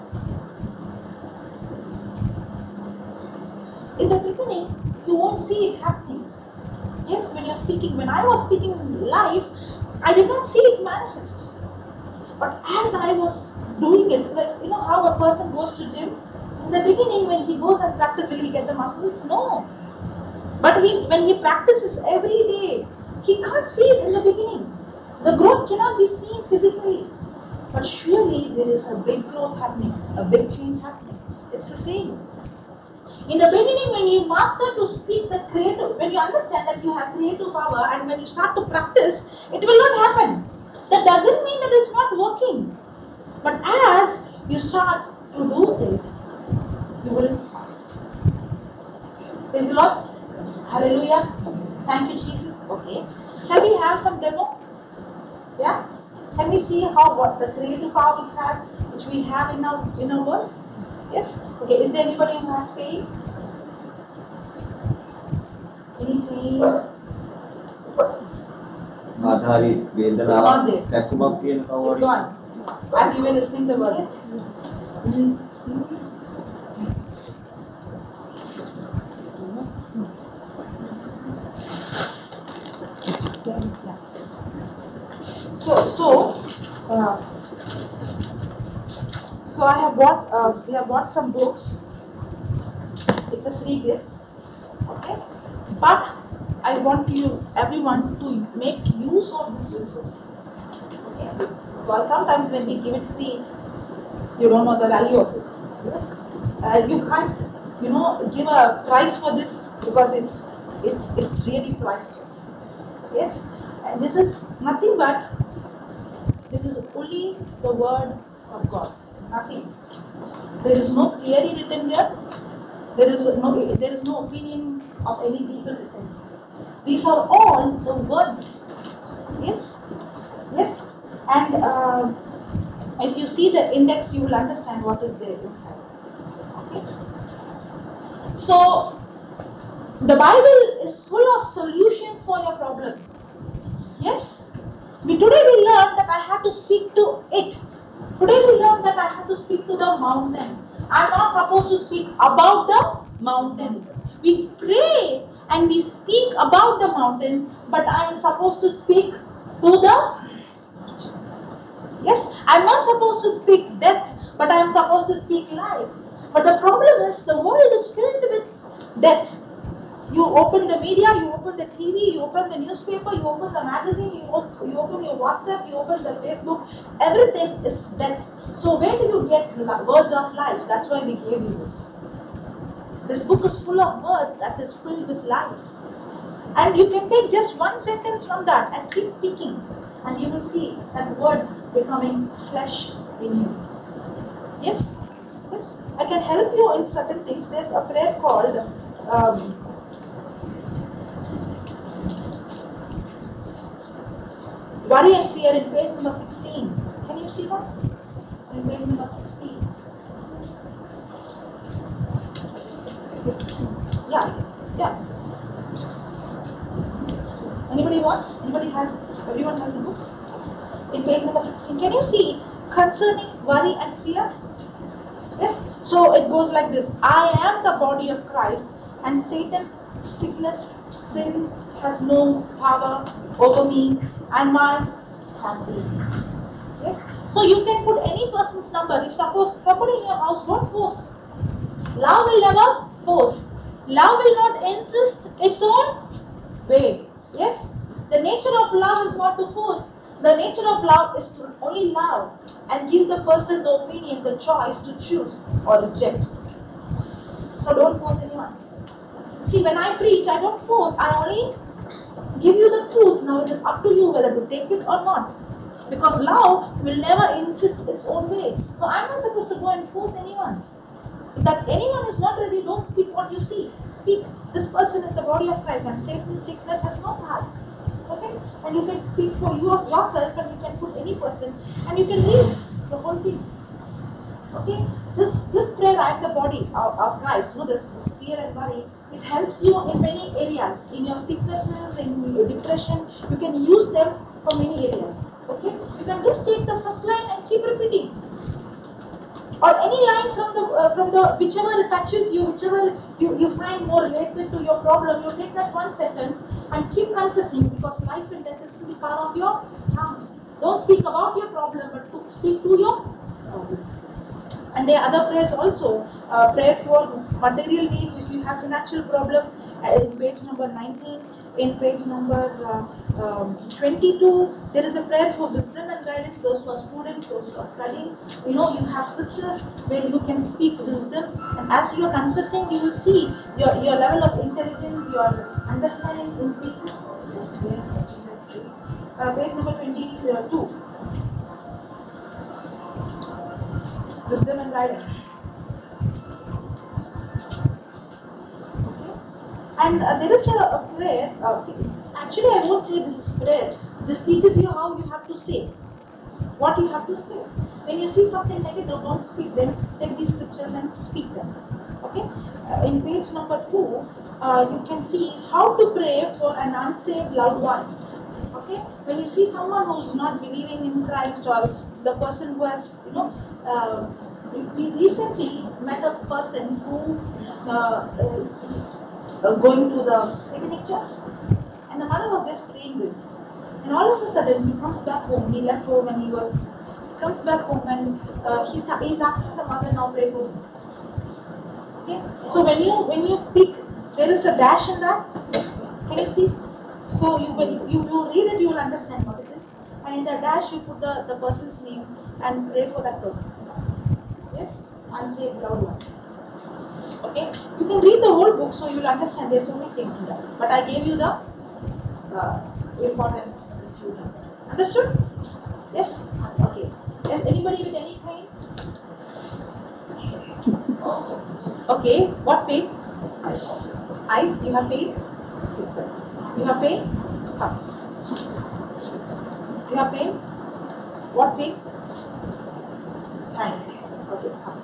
In the beginning, you won't see it happening. Yes, when you're speaking, when I was speaking live, I did not see it manifest. But as I was doing it, like, you know how a person goes to gym? In the beginning, when he goes and practices, will he get the muscles? No. But he, when he practices every day, he can't see it in the beginning. The growth cannot be seen physically. But surely there is a big growth happening, a big change happening. It's the same. In the beginning, when you master to speak the creative, when you understand that you have creative power, and when you start to practice, it will not happen. That doesn't mean that it's not working. But as you start to do it, you will master. Praise the Lord. Hallelujah. Thank you, Jesus. Okay. Shall we have some demo? Yeah? Can we see how what the creative power which have which we have in our in our words? Yes? Okay, is there anybody who has pain? Any pain? ආධාරිත වේදනාව It's not there. දැක්මක් තියෙන It's කවුරු gone. As you were listening to the word. So, so uh, So I have bought, uh, we have bought some books. It's a free gift, okay? But I want you, everyone, to make use of this resource, okay? Because sometimes when we give it free, you don't know the value of it. Yes, uh, you can't, you know, give a price for this because it's it's it's really priceless. Yes, and this is nothing but this is only the word of God. Nothing. There is no theory written here. There is no there is no opinion of any people written. These are all the words. Yes, yes, and uh, if you see the index, you will understand what is there inside. Okay. So the Bible is full of solutions for your problem. Yes. We, today we learned that I have to speak to it. Today we learned that I have to speak to the mountain. I'm not supposed to speak about the mountain. We pray and we speak about the mountain, but I am supposed to speak to the. Yes, I'm not supposed to speak death, but I am supposed to speak life. But the problem is the world is filled with death. You open the media, you open the T V, you open the newspaper, you open the magazine, you, open, you open your WhatsApp, you open the Facebook, everything is death. So where do you get words of life? That's why we gave you this. This book is full of words that is filled with life. And you can take just one sentence from that and keep speaking. And you will see that word becoming flesh in you. Yes? Yes? I can help you in certain things. There's a prayer called um, Worry and Fear in page number sixteen. Can you see that? In page number sixteen. sixteen. Yeah. Yeah. Anybody wants? Anybody has? Everyone has the book? In page number sixteen. Can you see concerning worry and fear? Yes. So it goes like this. I am the body of Christ, and Satan, sickness, sin has no power over me and my family. Yes. So you can put any person's number. If suppose somebody in your house, don't force. Love will never force. Love will not insist its own way. Yes. The nature of love is not to force. The nature of love is to only love and give the person the opinion, the choice to choose or reject. So don't force anyone. See, when I preach, I don't force. I only give you the truth. Now it is up to you whether to take it or not. Because love will never insist its own way. So I'm not supposed to go and force anyone. If that anyone is not ready, don't speak what you see. Speak, this person is the body of Christ, and Satan, sickness has no power. Okay? And you can speak for you yourself, and you can put any person, and you can leave the whole thing. Okay? This this prayer, I am the body of, of Christ, you know, this, this fear and worry, it helps you in many areas. In your sicknesses, in your depression, you can use them for many areas. Okay? You can just take the first line and keep repeating. Or any line from the uh, from the whichever touches you, whichever you, you find more related to your problem, you take that one sentence and keep confessing, because life and death is in the power of your tongue. Don't speak about your problem, but to speak to your problem. And there are other prayers also. Uh, prayer for material needs. If you have financial problem, uh, in page number nineteen, in page number uh, um, twenty-two, there is a prayer for wisdom and guidance. Those who are students, those who are studying, you know, you have scriptures where you can speak wisdom, and as you are confessing, you will see your, your level of intelligence, your understanding increases. Uh, page number twenty-two. Wisdom and guidance. Okay. And uh, there is a, a prayer. Uh, actually, I won't say this is prayer. This teaches you how you have to say. What you have to say. When you see something negative, don't speak them. Take these scriptures and speak them. Okay. Uh, in page number two, uh, you can see how to pray for an unsaved loved one. Okay. When you see someone who is not believing in Christ, or the person who has, you know. Uh, we recently met a person who uh, is uh, going to the Catholic church, and the mother was just praying this, and all of a sudden he comes back home. He left home and he was comes back home and uh, he sta- he's asking the mother, now pray for me. Okay? So when you when you speak, there is a dash in that. Can you see? So you when you, you read it, you will understand what it is. And in the dash, you put the, the person's name and pray for that person. Yes? And say it loud one. Okay? You can read the whole book, so you will understand. There's so many things in that. But I gave you the uh, important children. Understood? Yes? Okay. Yes, anybody with any pain? Okay. What pain? Eyes? You have pain? Yes, sir. You have pain? Come. You have pain? What pain? Hand. Okay. Come.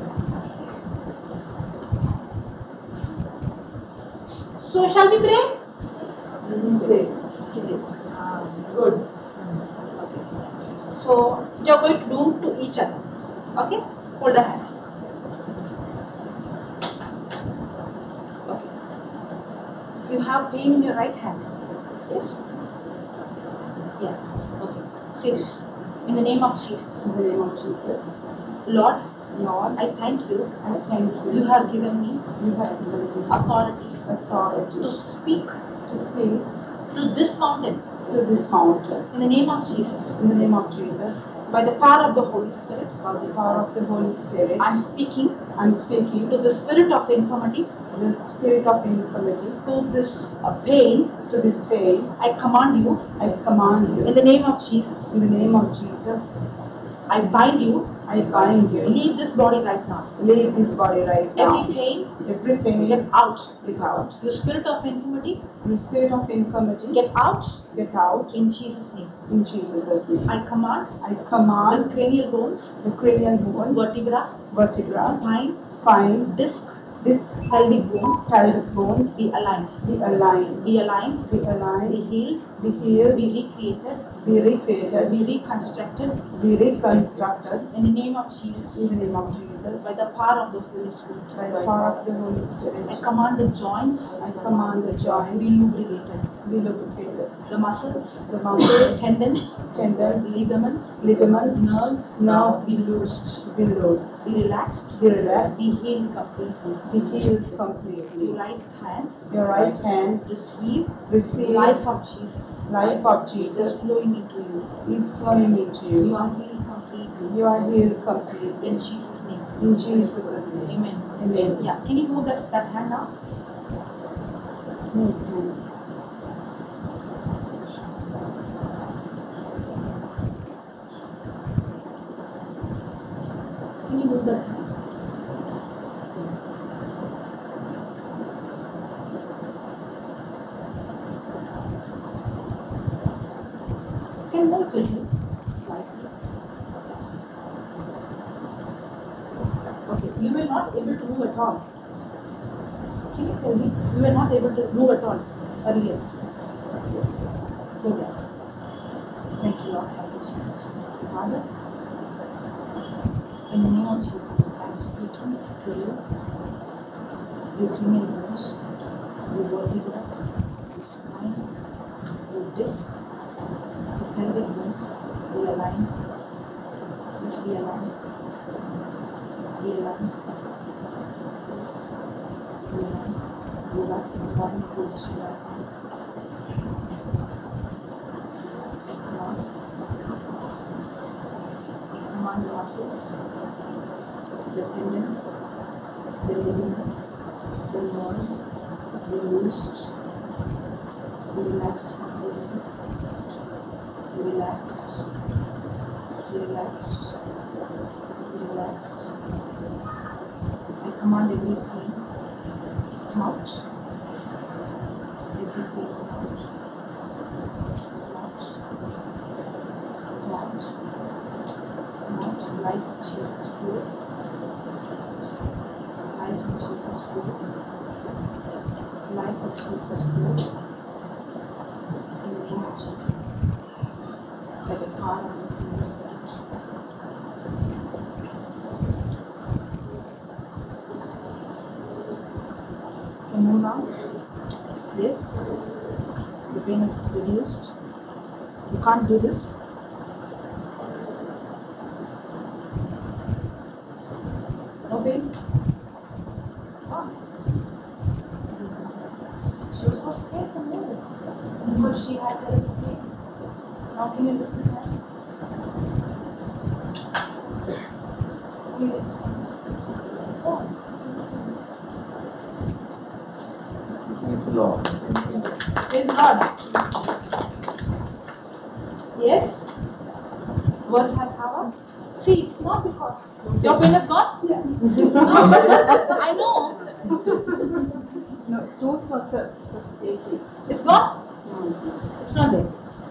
So shall we pray? Say. Ah, good. Okay. So you are going to do to each other. Okay? Hold the hand. Okay. You have pain in your right hand. Yes? Yeah. Okay. Say this. In the name of Jesus. In the name of Jesus. Lord, Lord, I thank you. I thank you. You have given me You have given me authority authority to speak to speak to this mountain to this mountain. in the name of Jesus. In the name of Jesus, By the power of the Holy Spirit, by the power of the Holy Spirit, I'm speaking I'm speaking to the spirit of infirmity, the spirit of infirmity, to this uh, pain. to this pain. I command you I command in you, the name of Jesus. in the name of Jesus, I bind you. I bind you. Leave this body right now. Leave this body right now. Every pain, Every pain, get out. get out. You spirit of infirmity, The spirit of infirmity, get out get out in Jesus' name. in Jesus' name. I command I the command cranial bones, the cranial bone, vertebra, vertebra, spine, spine, disc, this pelvic bone pelvic bones be aligned. be aligned, Be aligned, be be aligned, healed, be healed, be recreated, be recreated, be reconstructed be reconstructed in the name of Jesus. in the name of Jesus. By the power of the Holy Spirit. By the power of the Holy I Spirit, command the joints I command the be joints lubricated. be lubricated, The muscles, the muscles, tendons, tendons, ligaments, ligaments, nerves, nerves be loosed, be loosed, be relaxed, be relaxed, be healed completely. be healed Your completely. right hand Your right hand receive receive life of Jesus. life of Is Jesus flowing into you. is flowing into You you. are healed completely. You are healed completely. In Jesus' name. In Jesus' name. Amen. Amen. Yeah. Can you move that, that hand now? Amen. Can you move that hand? Can you move quickly? Slightly. Okay. You were not able to move at all. Can you tell me? You were not able to move at all earlier. Yes. Close your eyes. Thank you, Lord. Thank you, Jesus. Father, in the name of Jesus, I'm speaking to you. Your cranial bones, your vertebra, your spine, your disc, your pelvic bone, be aligned. Let's be aligned. Be aligned. Be aligned. Go back to the bottom position right now. Now, command the muscles, the tendons, the ligaments, the nerves, be loosed, be relaxed completely, be relaxed, be relaxed, be relaxed. I command every pain come out, every pain come out, come out, come out, come out. Life of Jesus flow, life of Jesus flow, life of Jesus flow. In the name of Jesus, by the power of the Holy Spirit. Can you move now? Yes. The pain is reduced. You can't do this. Oh. She was so scared to move because she had terrible pain. Now can you lift this hand? Can you lift it? Oh. It's law. Praise God. Yes? Words have power? See, it's not because your pain is gone? Yeah. I know. No, tooth was a was aching. It's gone? No, it's not. It's not there.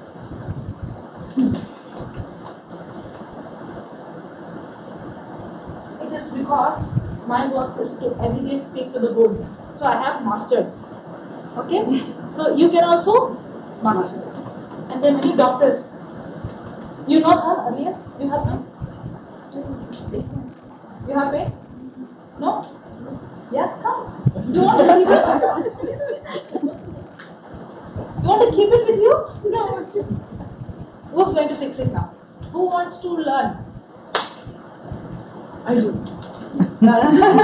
It is because my work is to every day speak to the bones. So I have mastered. Okay? So you can also master. And there are many doctors. You know her earlier? You have pain? You have pain? No? Yeah? Come. You want to keep it? You want to keep it with you? No. Who's going to fix it now? Who wants to learn? I do. I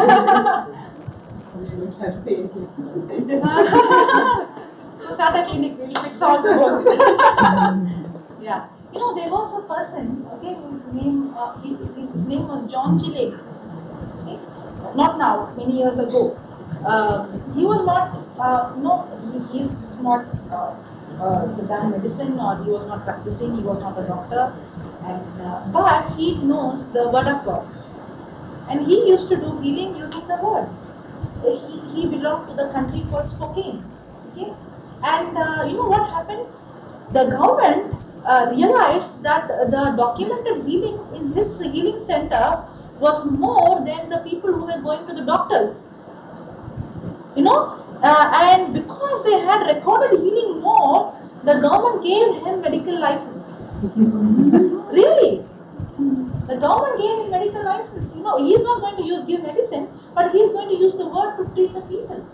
don't have pain. So start a clinic, we'll fix all the bones. Yeah. You know, there was a person, okay, his name, uh, he, his name was John Gillette. Okay? Not now, many years ago. Um, he was not, uh, no, he, he's not uh, uh, done medicine, or he was not practicing, he was not a doctor, and uh, but he knows the word of God. And he used to do healing using the word. He, he belonged to the country called Spokane. Okay? And uh, you know what happened? The government uh, realized that the documented healing in his healing center was more than the people who were going to the doctors. You know? Uh, and because they had recorded healing more, the government gave him medical license. Really? The government gave him medical license. You know, he is not going to use give medicine, but he is going to use the word to treat the people.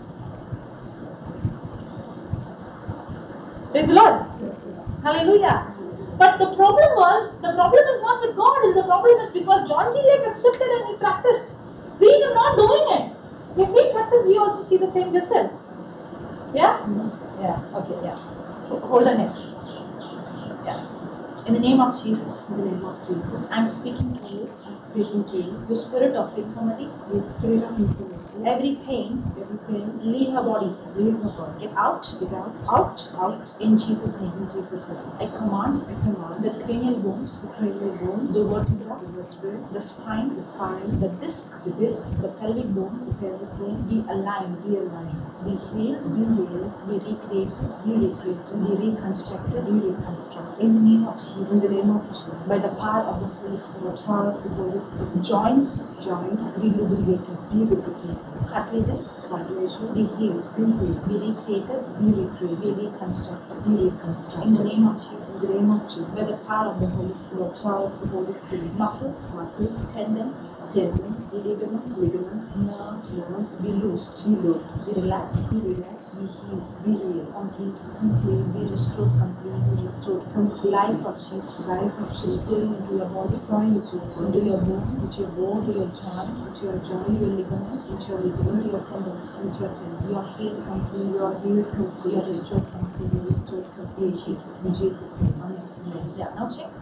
Praise the Lord. Hallelujah. But the problem was, the problem is not with God, is the problem is because John G. Lake accepted and he practiced. We are not doing it. If we practice, we also see the same result. Yeah? Yeah. Okay, yeah. Hold on it. Yeah. In the name of Jesus. In the name of Jesus, I'm speaking to you. I'm speaking to you. You spirit of infirmity, The spirit of infirmity, every pain, every pain, leave her body. leave her body. Get out. Get out. Out. Out. In Jesus' name. In Jesus' name. I command I command the cranial bones, the cranial bones, the vertebra, the vertebrae, the spine, the spine, the disc, the disc, the pelvic bone, the pelvic bone, be aligned, be aligned, be healed, be healed, be recreated, be recreated, be reconstructed, be reconstructed. in the name of In the Jesus, name of Jesus. by the power of the Holy The Spirit. power of the Holy Spirit. Joints, Joints, be lubricated, be lubricated. cartilages, Cartilages, be healed, be healed, be recreated, be be recreated, reconstructed, be in reconstructed. the name of In Jesus, the name of by Jesus. the power of the Holy The Spirit. power of the Holy Spirit. Muscles, Muscles, tendons, tendons, ligaments, ligaments, nerves, nerves, be loosed, be loosed, be relaxed, be relaxed, be healed, be healed, completely, completely, be restored completely, be restored completely. life of Jesus, Life of Jesus. flowing into your body, Flowing into your into body, your bone, into your bone, into your joint, into your into your joints, ligaments, into your into your ligaments, tendons. into your tendons. You are healed completely. You are healed You are completely. restored You completely. are restored In completely. Jesus' In name. Jesus' name. Amen. Yeah, now check.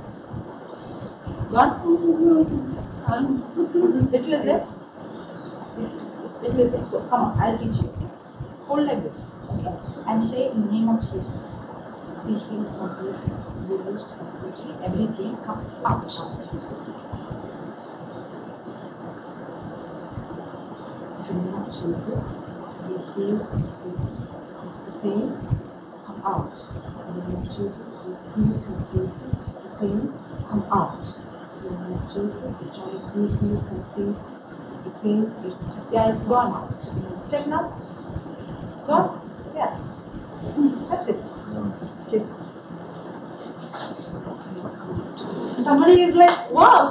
Gone? Gone? Little is there? Little is there. So come on, I'll teach you. Okay? Hold like this. Okay? And say in the name of Jesus. Be healed completely. Be loosed completely. Every pain come out. In the name of Jesus, be healed completely. The pain, come out. In the name of Jesus, be healed completely. The pain, come out. In the name of Jesus, the joint be healed completely. The pain is Yeah, it's gone. Check now. Gone? Yeah. That's it. okay. Somebody is like, wow.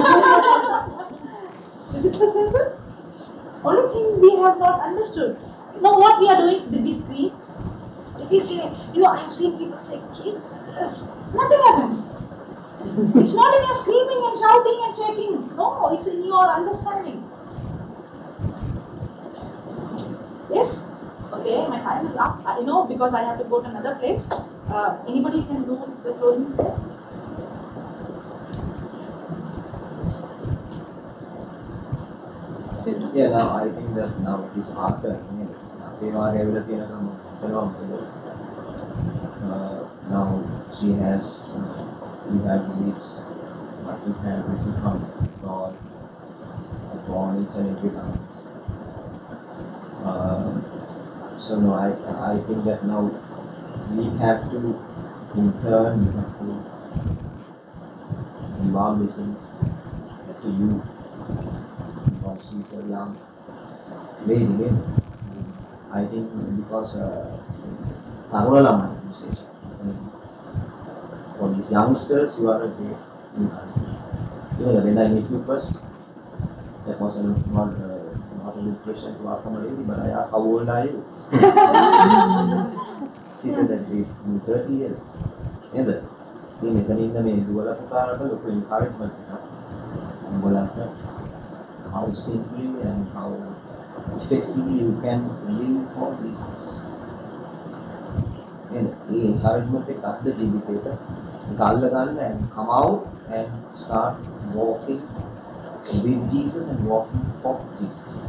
Is it so simple? Only thing we have not understood. You know what we are doing? Did we scream? Did we say, you know, I have seen people say, Jesus. Nothing happens. It's not in your screaming and shouting and shaking. No, it's in your understanding. Yes? Okay, my time is up. I know because I have to go to another place. Uh, anybody can do the closing prayer? Yeah, now I think that now it is after. They are everything. Uh, now she has, uh, you have released what you have received from God upon each and every time. Uh, so no, I I think that now we have to, in turn, we have to give our blessings to you because she's a young lady. Lady. I think because Tarula for these youngsters, you are a great encouragement. You know, when I met you first, that was a, not, uh, not an impression to ask from a lady, but I asked, how old are you? She said that she's in thirty years. And the thing is, in the dual of encouragement, how simply and how effectively you can live for Jesus. And the encouragement is cut the indicator, and come out and start walking with Jesus and walking for Jesus.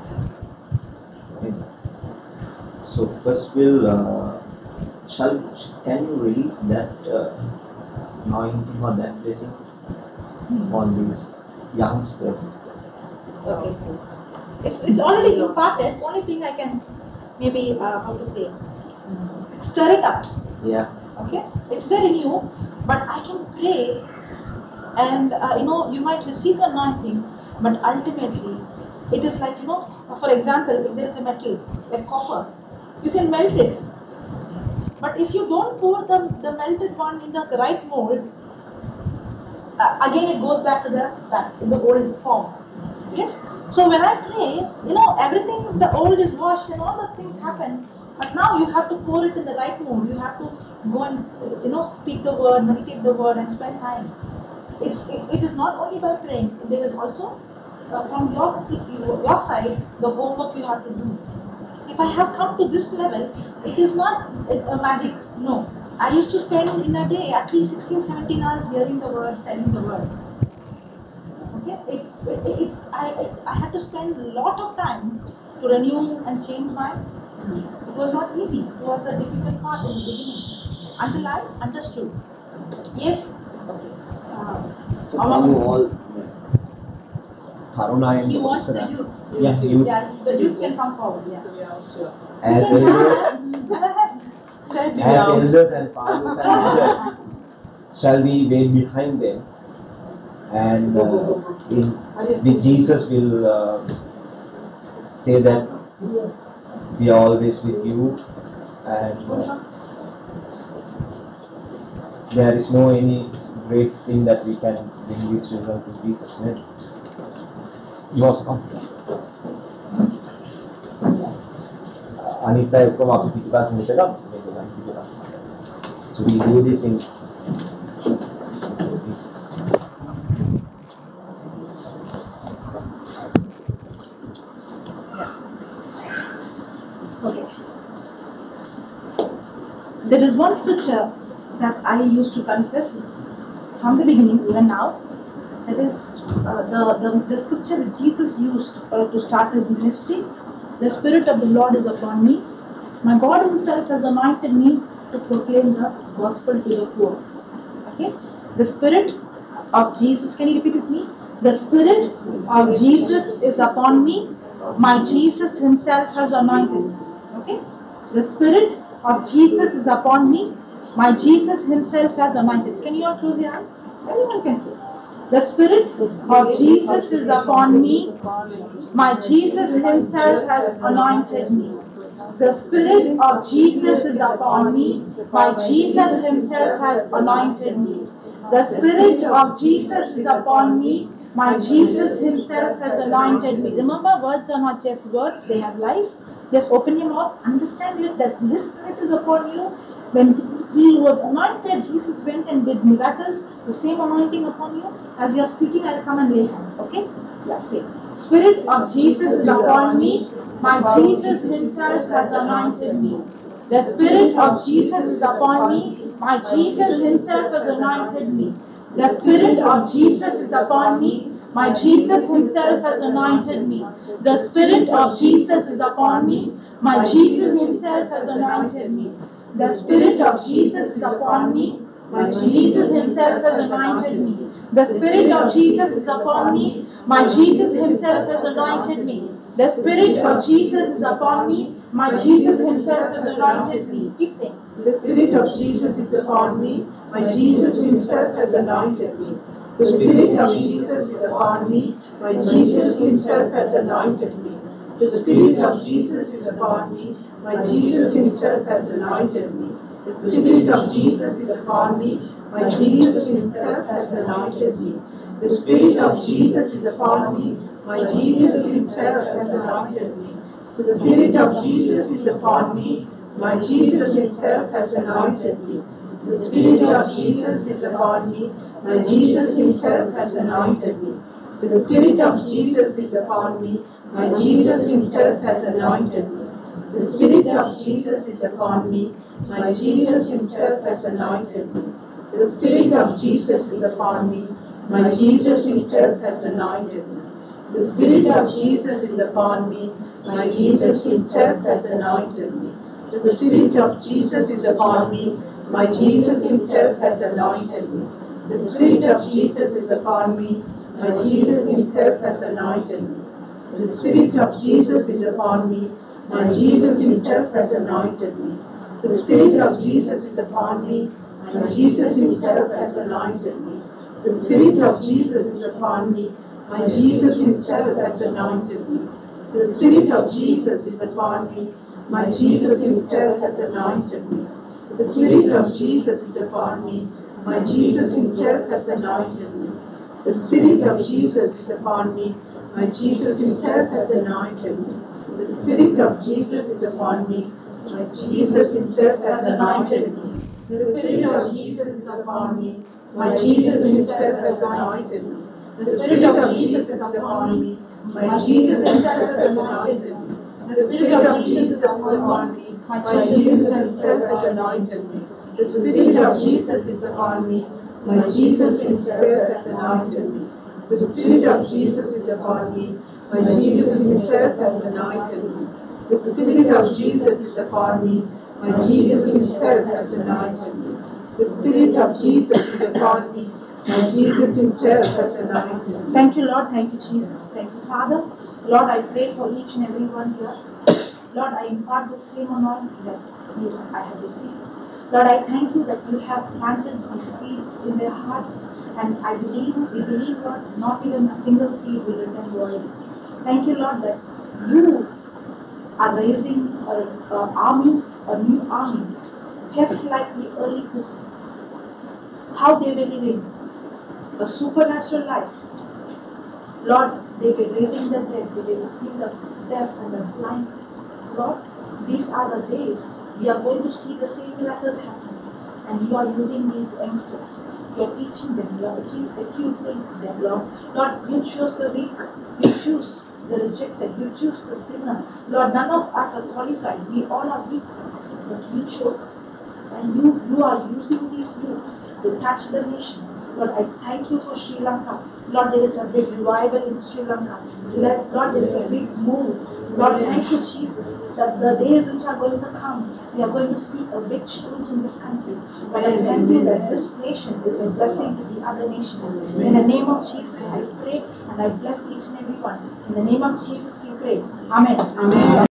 And so first will, uh, shall can you release that uh, anointing or that blessing on these youngsters? Okay. It's, it's already imparted. Only thing I can maybe, uh, how to say, stir it up. Yeah. Okay? It's there in you, but I can pray and, uh, you know, you might receive the anointing, but ultimately, it is like, you know, for example, if there is a metal, like copper, you can melt it. But if you don't pour the, the melted one in the right mold, uh, again it goes back to the, back, in the old form. Yes? So when I pray, you know, everything, the old is washed and all the things happen. But now you have to pour it in the right mood. You have to go and, you know, speak the word, meditate the word and spend time. It's, it, it is not only by praying, there is also uh, from your, your side, the homework you have to do. If I have come to this level, it is not a, a magic, no. I used to spend in a day at least sixteen, seventeen hours hearing the word, studying the word. Okay, it, it, it, it, I, it, I had to spend a lot of time to renew and change my. It was not easy. It was a difficult part in the beginning until I understood. Yes. Okay. Uh, So can you all, Haruna and he wants the Vatsala, youth. yeah, youth, Yeah, the youth can come forward. Yeah. as elders, as elders and fathers and mothers, shall we wait behind them, and uh, in, with Jesus will uh, say that we are always with you, and uh, there is no any great thing that we can bring you children to Jesus' name. You also come. Anita is from our class in the second. So we do this in. Okay. There is one scripture that I used to confess from the beginning, even now. That is uh, the, the, the scripture that Jesus used uh, to start his ministry. The Spirit of the Lord is upon me. My God Himself has anointed me to proclaim the gospel to the poor. Okay? The Spirit of Jesus, can you repeat with me? The Spirit of Jesus is upon me. My Jesus Himself has anointed me. Okay? The Spirit of Jesus is upon me. My Jesus Himself has anointed. Can you all close your eyes? Everyone can say. The Spirit of Jesus is upon me. My Jesus Himself has anointed me. The Spirit of Jesus is upon me. My Jesus Himself has anointed me. The Spirit of Jesus is upon me. My Jesus Himself has anointed me. Remember, words are not just words, they have life. Just open your mouth, understand it that this Spirit is upon you. When He was anointed, Jesus went and did miracles. The same anointing upon you. As you are speaking, I will come and lay hands. Okay? Yeah, say. Spirit of Jesus is upon me. My Jesus himself has anointed me. The Spirit of Jesus is upon me. My Jesus himself has anointed me. The Spirit of Jesus is upon me. My Jesus himself has anointed me. The Spirit of Jesus is upon me. My Jesus himself has anointed me. The Spirit of Jesus is upon me. My Jesus himself has anointed me. The Spirit of Jesus is upon me. My Jesus himself has anointed me. The Spirit of Jesus is upon me. My Jesus himself has anointed me. Keep saying. The Spirit of Jesus is upon me. My Jesus himself has anointed me. The Spirit of Jesus is upon me. My Jesus himself has anointed me. The Spirit of Jesus is upon me. My Jesus himself has anointed me. The Spirit of Jesus is upon me. My Jesus himself has anointed me. The Spirit of Jesus is upon me. My Jesus himself has anointed me. The Spirit of Jesus is upon me. My Jesus himself has anointed me. The Spirit of Jesus is upon me. My Jesus himself has anointed me. The Spirit of Jesus is upon me. My Jesus himself has anointed me. The Spirit of Jesus is upon me. My Jesus himself has anointed me. The Spirit of Jesus is upon me. My Jesus himself has anointed me. The Spirit of Jesus is upon me. My Jesus himself has anointed me. The Spirit of Jesus is upon me. My Jesus himself has anointed me. The Spirit of Jesus is upon me. My Jesus himself has anointed me. The Spirit of Jesus is upon me. My Jesus himself has anointed me. The Spirit of Jesus is upon me. My Jesus himself has anointed me. The Spirit of Jesus is upon me. My Jesus himself has anointed me. The Spirit of Jesus is upon me. My Jesus himself has anointed me. The Spirit of Jesus is upon me. My Jesus himself has anointed me. The Spirit of Jesus is upon me. My Jesus himself has anointed me. The Spirit of Jesus is upon me. My Jesus himself has anointed me. The Spirit of Jesus is upon me. My Jesus himself has anointed me. The Spirit of Jesus is upon me. My Jesus himself has anointed me. The Spirit of Jesus is upon me. My Jesus himself has anointed me. The Spirit of Jesus is upon me. My Jesus himself has anointed me. The Spirit of Jesus is upon me. My Jesus himself has anointed me. The Spirit of Jesus is upon me. My Jesus himself has anointed me. The Spirit of Jesus is upon me. My Jesus himself has anointed me. Thank you, Lord. Thank you, Jesus. Thank you, Father. Lord, I pray for each and every one here. Lord, I impart the same anointing that you, I have received. Lord, I thank you that you have planted these seeds in their heart. And I believe, we believe, Lord, not even a single seed will return void. Thank you, Lord, that you are raising an army, a new army, just like the early Christians. How they were living a supernatural life. Lord, they were raising the dead, they were healing the deaf and the blind. Lord, these are the days we are going to see the same miracles happen. And you are using these youngsters. You are teaching them, you are equipping them, Lord. Lord, you choose the weak, you choose the rejected, you choose the sinner. Lord, none of us are qualified. We all are weak, but you chose us. And you, you are using these youth to touch the nation. Lord, I thank you for Sri Lanka. Lord, there is a big revival in Sri Lanka. Lord, there is a big move. Lord, thank you, Jesus, that the days which are going to come, we are going to see a big change in this country. But I thank you that this nation is a blessing to the other nations. In the name of Jesus, I pray and I bless each and every one. In the name of Jesus, we pray. Amen. Amen.